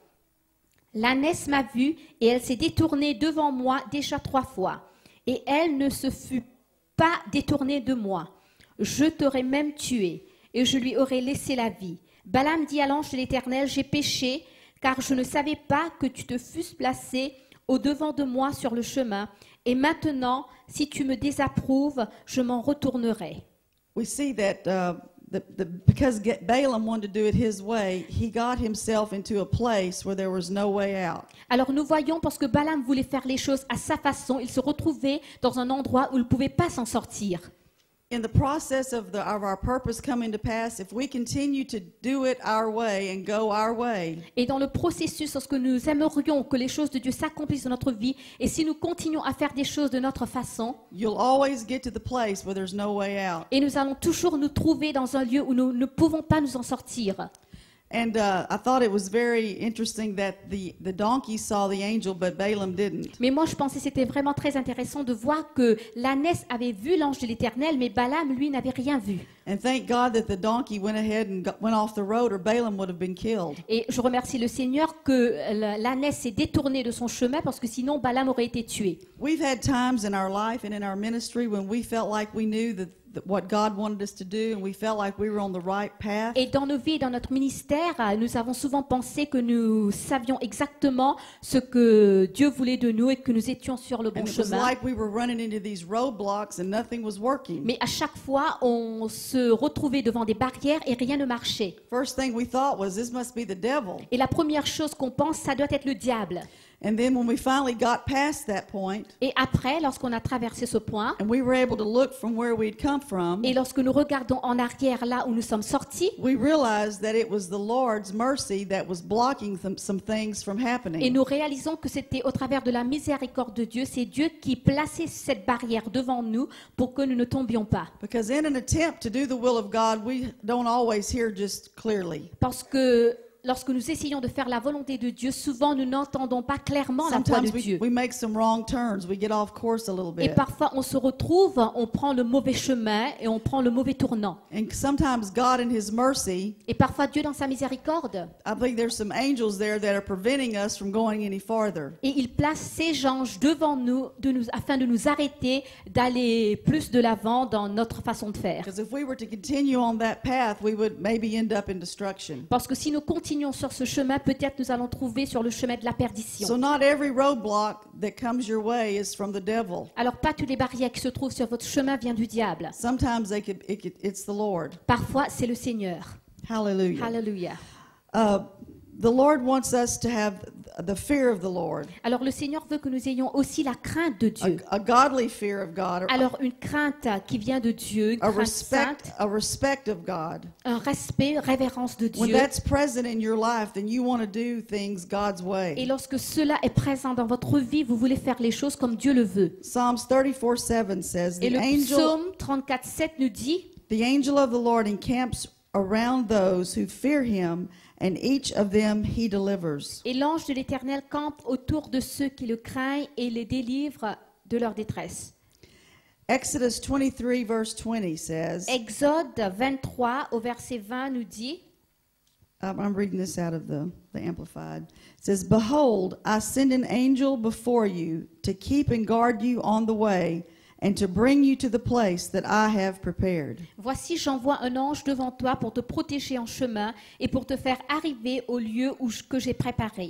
L'ânesse m'a vu, et elle s'est détournée devant moi déjà 3 fois, et elle ne se fut pas détournée de moi. Je t'aurais même tué, et je lui aurais laissé la vie. » Balaam dit à l'ange de l'Éternel, « J'ai péché, car je ne savais pas que tu te fusses placé au-devant de moi sur le chemin, et maintenant, si tu me désapprouves, je m'en retournerai. » We see that because Balaam wanted to do it his way, he got himself into a place where there was no way out. Alors nous voyons, parce que Balaam voulait faire les choses à sa façon, il se retrouvait dans un endroit où il ne pouvait pas s'en sortir. In the process of our purpose coming to pass, if we continue to do it our way and go our way, Et dans le processus, lorsque nous aimerions que les choses de Dieu s'accomplissent dans notre vie, et si nous continuons à faire des choses de notre façon, you'll always get to the place where there's no way out. et nous allons toujours nous trouver dans un lieu où nous ne pouvons pas nous en sortir. And I thought it was very interesting that the donkey saw the angel, but Balaam didn't. Mais moi, je pensais que c'était vraiment très intéressant de voir que l'ânesse avait vu l'ange de l'Éternel, mais Balaam, lui, n'avait rien vu. And thank God that the donkey went ahead and went off the road, or Balaam would have been killed. Et je remercie le Seigneur que l'ânesse s'est détournée de son chemin, parce que sinon, Balaam aurait été tué. We've had times in our life and in our ministry when we felt like we knew that what God wanted us to do, and we felt like we were on the right path. Et dans nos vies, dans notre ministère, nous avons souvent pensé que nous savions exactement ce que Dieu voulait de nous et que nous étions sur le bon And it was chemin. like we were running into these roadblocks and nothing was working. Mais à chaque fois, on se retrouvait devant des barrières et rien ne marchait. First thing we thought was, this must be the devil. Et la première chose qu'on pense, ça doit être le diable. And then when we finally got past that point, Et après, lorsqu'on a traversé ce point, and we were able to look from where we'd come from, et lorsque nous regardons en arrière là où nous sommes sortis, we realized that it was the Lord's mercy that was blocking some things from et happening. nous réalisons que c'était au travers de la miséricorde de Dieu, c'est Dieu qui plaçait cette barrière devant nous pour que nous ne tombions pas. Because in an attempt to do the will of God, we don't always hear just clearly. Parce que lorsque nous essayons de faire la volonté de Dieu, souvent nous n'entendons pas clairement la voix de Sometimes Dieu. we make some wrong turns. We get off course a little Et bit. parfois on se retrouve, on prend le mauvais chemin et on prend le mauvais tournant. And sometimes God in His mercy, Et parfois Dieu dans sa miséricorde, I think there's some angels there that are preventing us from going any farther. et il place ses anges devant nous, afin de nous arrêter d'aller plus de l'avant dans notre façon de faire. Because if we were to continue on that path, we would maybe end up in destruction. Parce que si nous continuons sur ce chemin, peut-être nous allons trouver sur le chemin de la perdition. So not every roadblock that comes your way is from the devil. Alors pas toutes les barrières qui se trouvent sur votre chemin viennent du diable. Sometimes it's the Lord. Parfois c'est le Seigneur. Hallelujah. Alléluia. The Lord wants us to have the fear of the Lord, Alors le Seigneur veut que nous ayons aussi la crainte de Dieu. a godly fear of God, Alors une crainte qui vient de Dieu, une a crainte sainte, respect of God. un respect, révérence de When Dieu. that's present in your life, then you want to do things God's Et way. lorsque cela est présent dans votre vie, vous voulez faire les choses comme Dieu le veut. Psalms 34:7 says, Et the le angel psaume 34:7 nous dit, of the Lord encamps around those who fear him, and each of them he delivers. et l'ange de l'Éternel campe autour de ceux qui le craignent et les délivre de leur détresse. Exodus 23 verse 20 says, Exode 23 au verset 20 nous dit, I'm reading this out of the Amplified. It says, Behold, I send an angel before you to keep and guard you on the way, and to bring you to the place that I have prepared. Voici, j'envoie un ange devant toi pour te protéger en chemin et pour te faire arriver au lieu que j'ai préparé.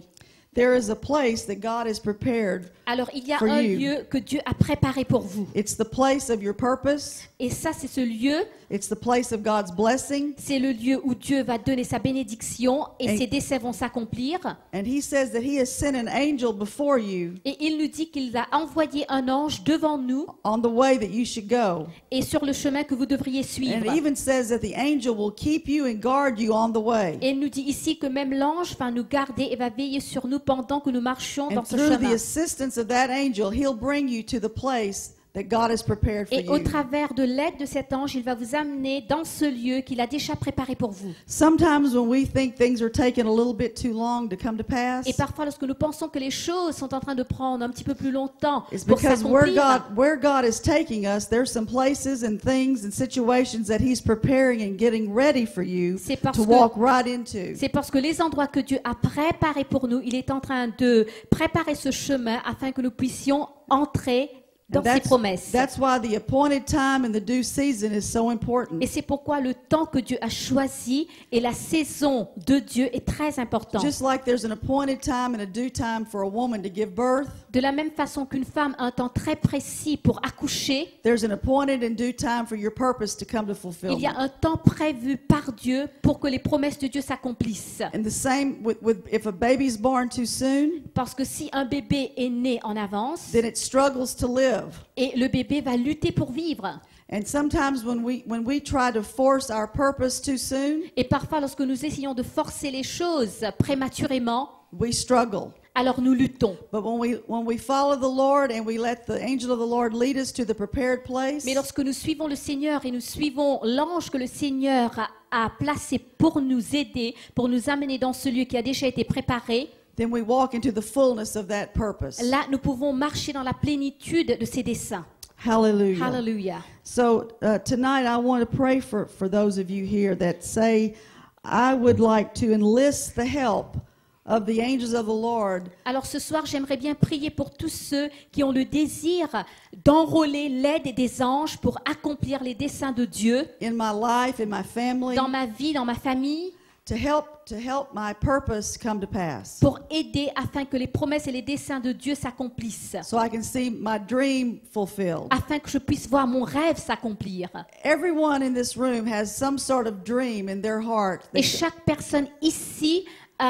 there is a place that God has prepared. Alors il y a For un you. lieu que Dieu a préparé pour vous. It's the place of your purpose. Et ça, c'est ce lieu, It's the place of God's blessing. c'est le lieu où Dieu va donner sa bénédiction et Et- ses desseins vont s'accomplir. And he says that he has sent an angel before you Et il nous dit qu'il a envoyé un ange devant nous on the way that you should go. et sur le chemin que vous devriez And suivre. it even says that the angel will keep you and guard you on the way. Et il nous dit ici que même l'ange va nous garder et va veiller sur nous pendant que nous marchions And dans ce through the chemin. assistance of that angel, he'll bring you to the place that God has prepared for Et au you. travers de l'aide de cet ange, il va vous amener dans ce lieu qu'il a déjà préparé pour vous. Sometimes when we think things are taking a little bit too long to come to pass, Et parfois, lorsque nous pensons que les choses sont en train de prendre un petit peu plus longtemps it's pour because s'accomplir, where God is taking us, there's some places and things and situations that he's preparing and getting ready for you C'est parce to que- walk right into. c'est parce que les endroits que Dieu a préparés pour nous, il est en train de préparer ce chemin afin que nous puissions entrer dans And ses promesses. that's why the appointed time and the due season is so important. Et c'est pourquoi le temps que Dieu a choisi et la saison de Dieu est très important. Just like there's an appointed time and a due time for a woman to give birth, De la même façon qu'une femme a un temps très précis pour accoucher, there's an appointed and due time for your purpose to come to il y a fulfillment. un temps prévu par Dieu pour que les promesses de Dieu s'accomplissent. And the same with if a baby's born too soon, Parce que si un bébé est né en avance, then it struggles to live. et le bébé va lutter pour vivre. And sometimes when we try to force our purpose too soon, Et parfois, lorsque nous essayons de forcer les choses prématurément, we struggle. alors nous luttons. But when we follow the Lord and we let the angel of the Lord lead us to the prepared place, Mais lorsque nous suivons le Seigneur et nous suivons l'ange que le Seigneur a placé pour nous aider, pour nous amener dans ce lieu qui a déjà été préparé, then we walk into the fullness of that purpose. là, nous pouvons marcher dans la plénitude de ses desseins. Hallelujah. Hallelujah. So tonight I want to pray for those of you here that say, I would like to enlist the help of the angels of the Lord Alors ce soir, j'aimerais bien prier pour tous ceux qui ont le désir d'enrôler l'aide des anges pour accomplir les desseins de Dieu in my life, in my family, dans ma vie, dans ma famille, to help my purpose come to pass. pour aider afin que les promesses et les desseins de Dieu s'accomplissent, So I can see my dream fulfilled. afin que je puisse voir mon rêve s'accomplir. Everyone in this room has some sort of dream in their heart Et chaque personne ici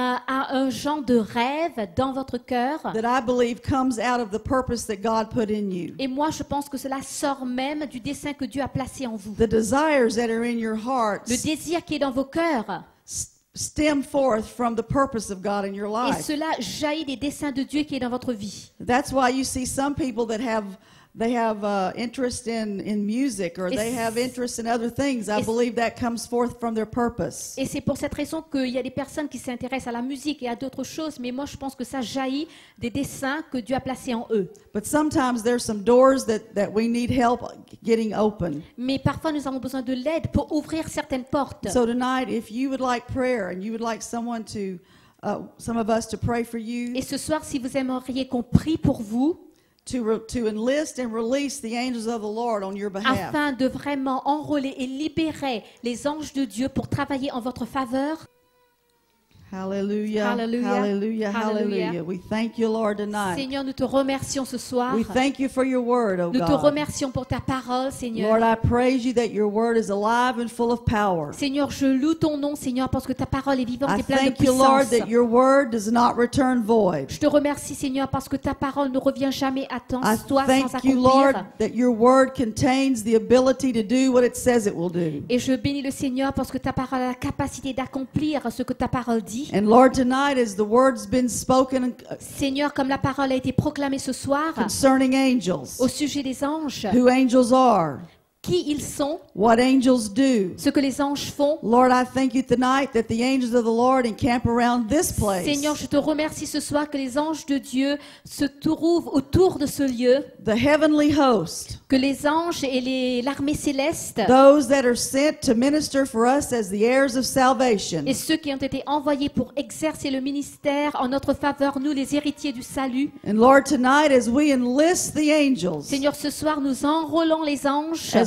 a un genre de rêve dans votre cœur. that I believe comes out of the purpose that God put in you. Et moi, je pense que cela sort même du dessein que Dieu a placé en vous. The desires that are in your heart Le désir qui est dans vos cœurs. stem forth from the purpose of God in your Et life. cela jaillit des desseins de Dieu qui est dans votre vie. That's why you see some people that have interest in music, or they have interest in other things. I It's- believe that comes forth from their purpose. Et c'est pour cette raison qu'il y a des personnes qui s'intéressent à la musique et à d'autres choses, mais moi je pense que ça jaillit des desseins que Dieu a placés en eux. But sometimes there's some doors that we need help getting open. Mais parfois nous avons besoin de l'aide pour ouvrir certaines portes. So tonight, if you would like prayer and you would like someone to, some of us to pray for you, Et ce soir, si vous aimeriez qu'on prie pour vous, to enlist and release the angels of the Lord on your behalf. afin de vraiment enrôler et libérer les anges de Dieu pour travailler en votre faveur. Hallelujah. Hallelujah. Hallelujah. Hallelujah. Hallelujah. We thank you, Lord, tonight. Seigneur, nous te remercions ce soir. We thank you for your word, oh Nous te God. remercions pour ta parole, Seigneur. Lord, I praise you that your word is alive and full of power. Seigneur, je loue ton nom, Seigneur, parce que ta parole est vivante I et pleine de thank you, Lord, puissance. that your word does not return void. Je te remercie, Seigneur, parce que ta parole ne revient jamais à temps, I toi sans thank you, Lord, accomplir. that your word contains the ability to do what it says it will do. Et je bénis le Seigneur parce que ta parole a la capacité d'accomplir ce que ta parole dit. And Lord, tonight, as the word's been spoken Seigneur, comme la parole a été proclamée ce soir concerning angels, au sujet des anges, who angels are, qui ils sont, what angels do. ce que les anges font. Lord, I thank you tonight that the angels of the Lord encamp around this place. Seigneur, je te remercie ce soir que les anges de Dieu se trouvent autour de ce lieu, The heavenly host, que les anges et l'armée céleste those that are sent to minister for us as the heirs of salvation. et ceux qui ont été envoyés pour exercer le ministère en notre faveur, nous les héritiers du salut. And Lord, tonight as we enlist the angels, Seigneur, ce soir, nous enrôlons les anges as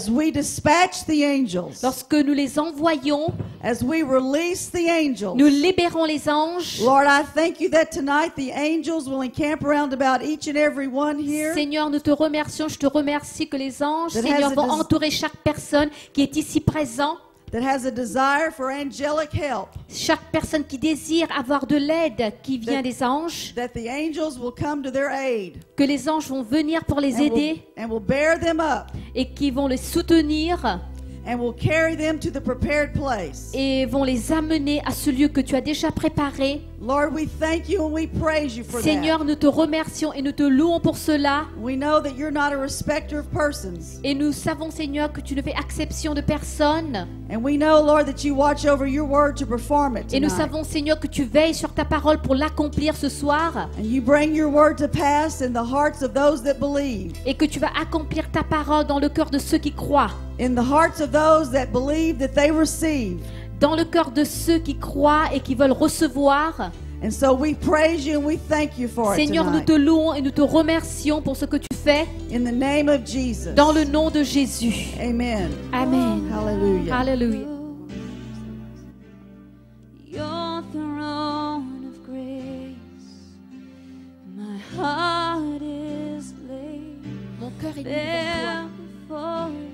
as we dispatch the angels, lorsque nous les envoyons, as we release the angels, nous libérons les anges. Lord, I thank you that tonight the angels will encamp around about each and every one here. Seigneur, nous te remercions, je te remercie que les anges, That Seigneur, has a vont des- entourer chaque personne qui est ici présent, That has a desire for angelic help, chaque personne qui désire avoir de l'aide qui vient des anges, that the angels will come to their aid que les anges vont venir pour les aider and will bear them up et qui vont les soutenir and will carry them to the prepared place. et vont les amener à ce lieu que tu as déjà préparé. Lord, we thank you and we praise you for Seigneur, nous te remercions et nous te louons pour cela. that. We know that you're not a respecter of persons. Et nous savons, Seigneur, que tu ne fais exception de personne. And we know, Lord, that you watch over your word to perform it Et nous tonight. savons, Seigneur, que tu veilles sur ta parole pour l'accomplir ce soir. And you bring your word to pass in the hearts of those that believe, Et que tu vas accomplir ta parole dans le cœur de ceux qui croient. in the hearts of those that believe that they receive. Dans le cœur de ceux qui croient et qui veulent recevoir. And so we praise you and we thank you for it Seigneur, nous tonight. te louons et nous te remercions pour ce que tu fais. In the name of Jesus. Dans le nom de Jésus. Amen. Amen. Hallelujah. Alléluia. Your throne of grace, my heart is laid Mon cœur est nu there devant toi. before you.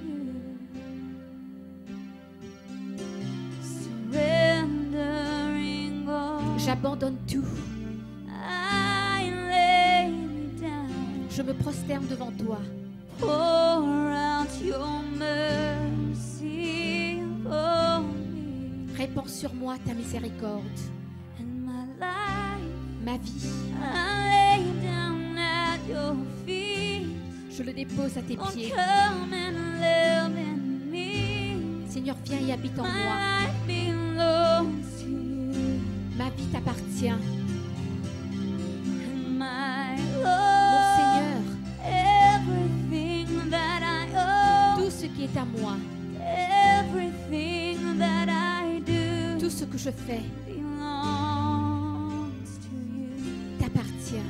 Surrendering all, J'abandonne tout. I lay me down. Je me prosterne devant toi. Pour out your mercy upon me Répands sur moi ta miséricorde. and my life. Ma vie, I lay down at your feet. je le dépose à tes Oh, pieds. come and live in me. Seigneur, viens et habite en My moi. life belongs to you, Ma vie t'appartient. and my Mon Lord, Seigneur, everything that I own, tout ce qui est à moi, everything that I do, tout ce que je fais belongs to you. t'appartient.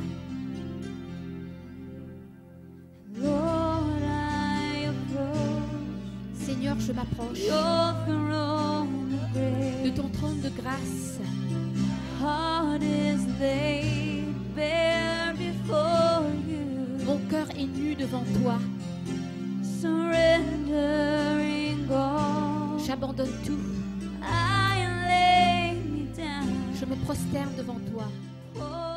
Lord, I approach Seigneur, je m'approche your throne of grace. de ton trône de grâce. Heart is laid bare before you, Mon cœur est nu devant toi. surrendering all. J'abandonne tout. I lay me down. Je me prosterne devant toi. Oh,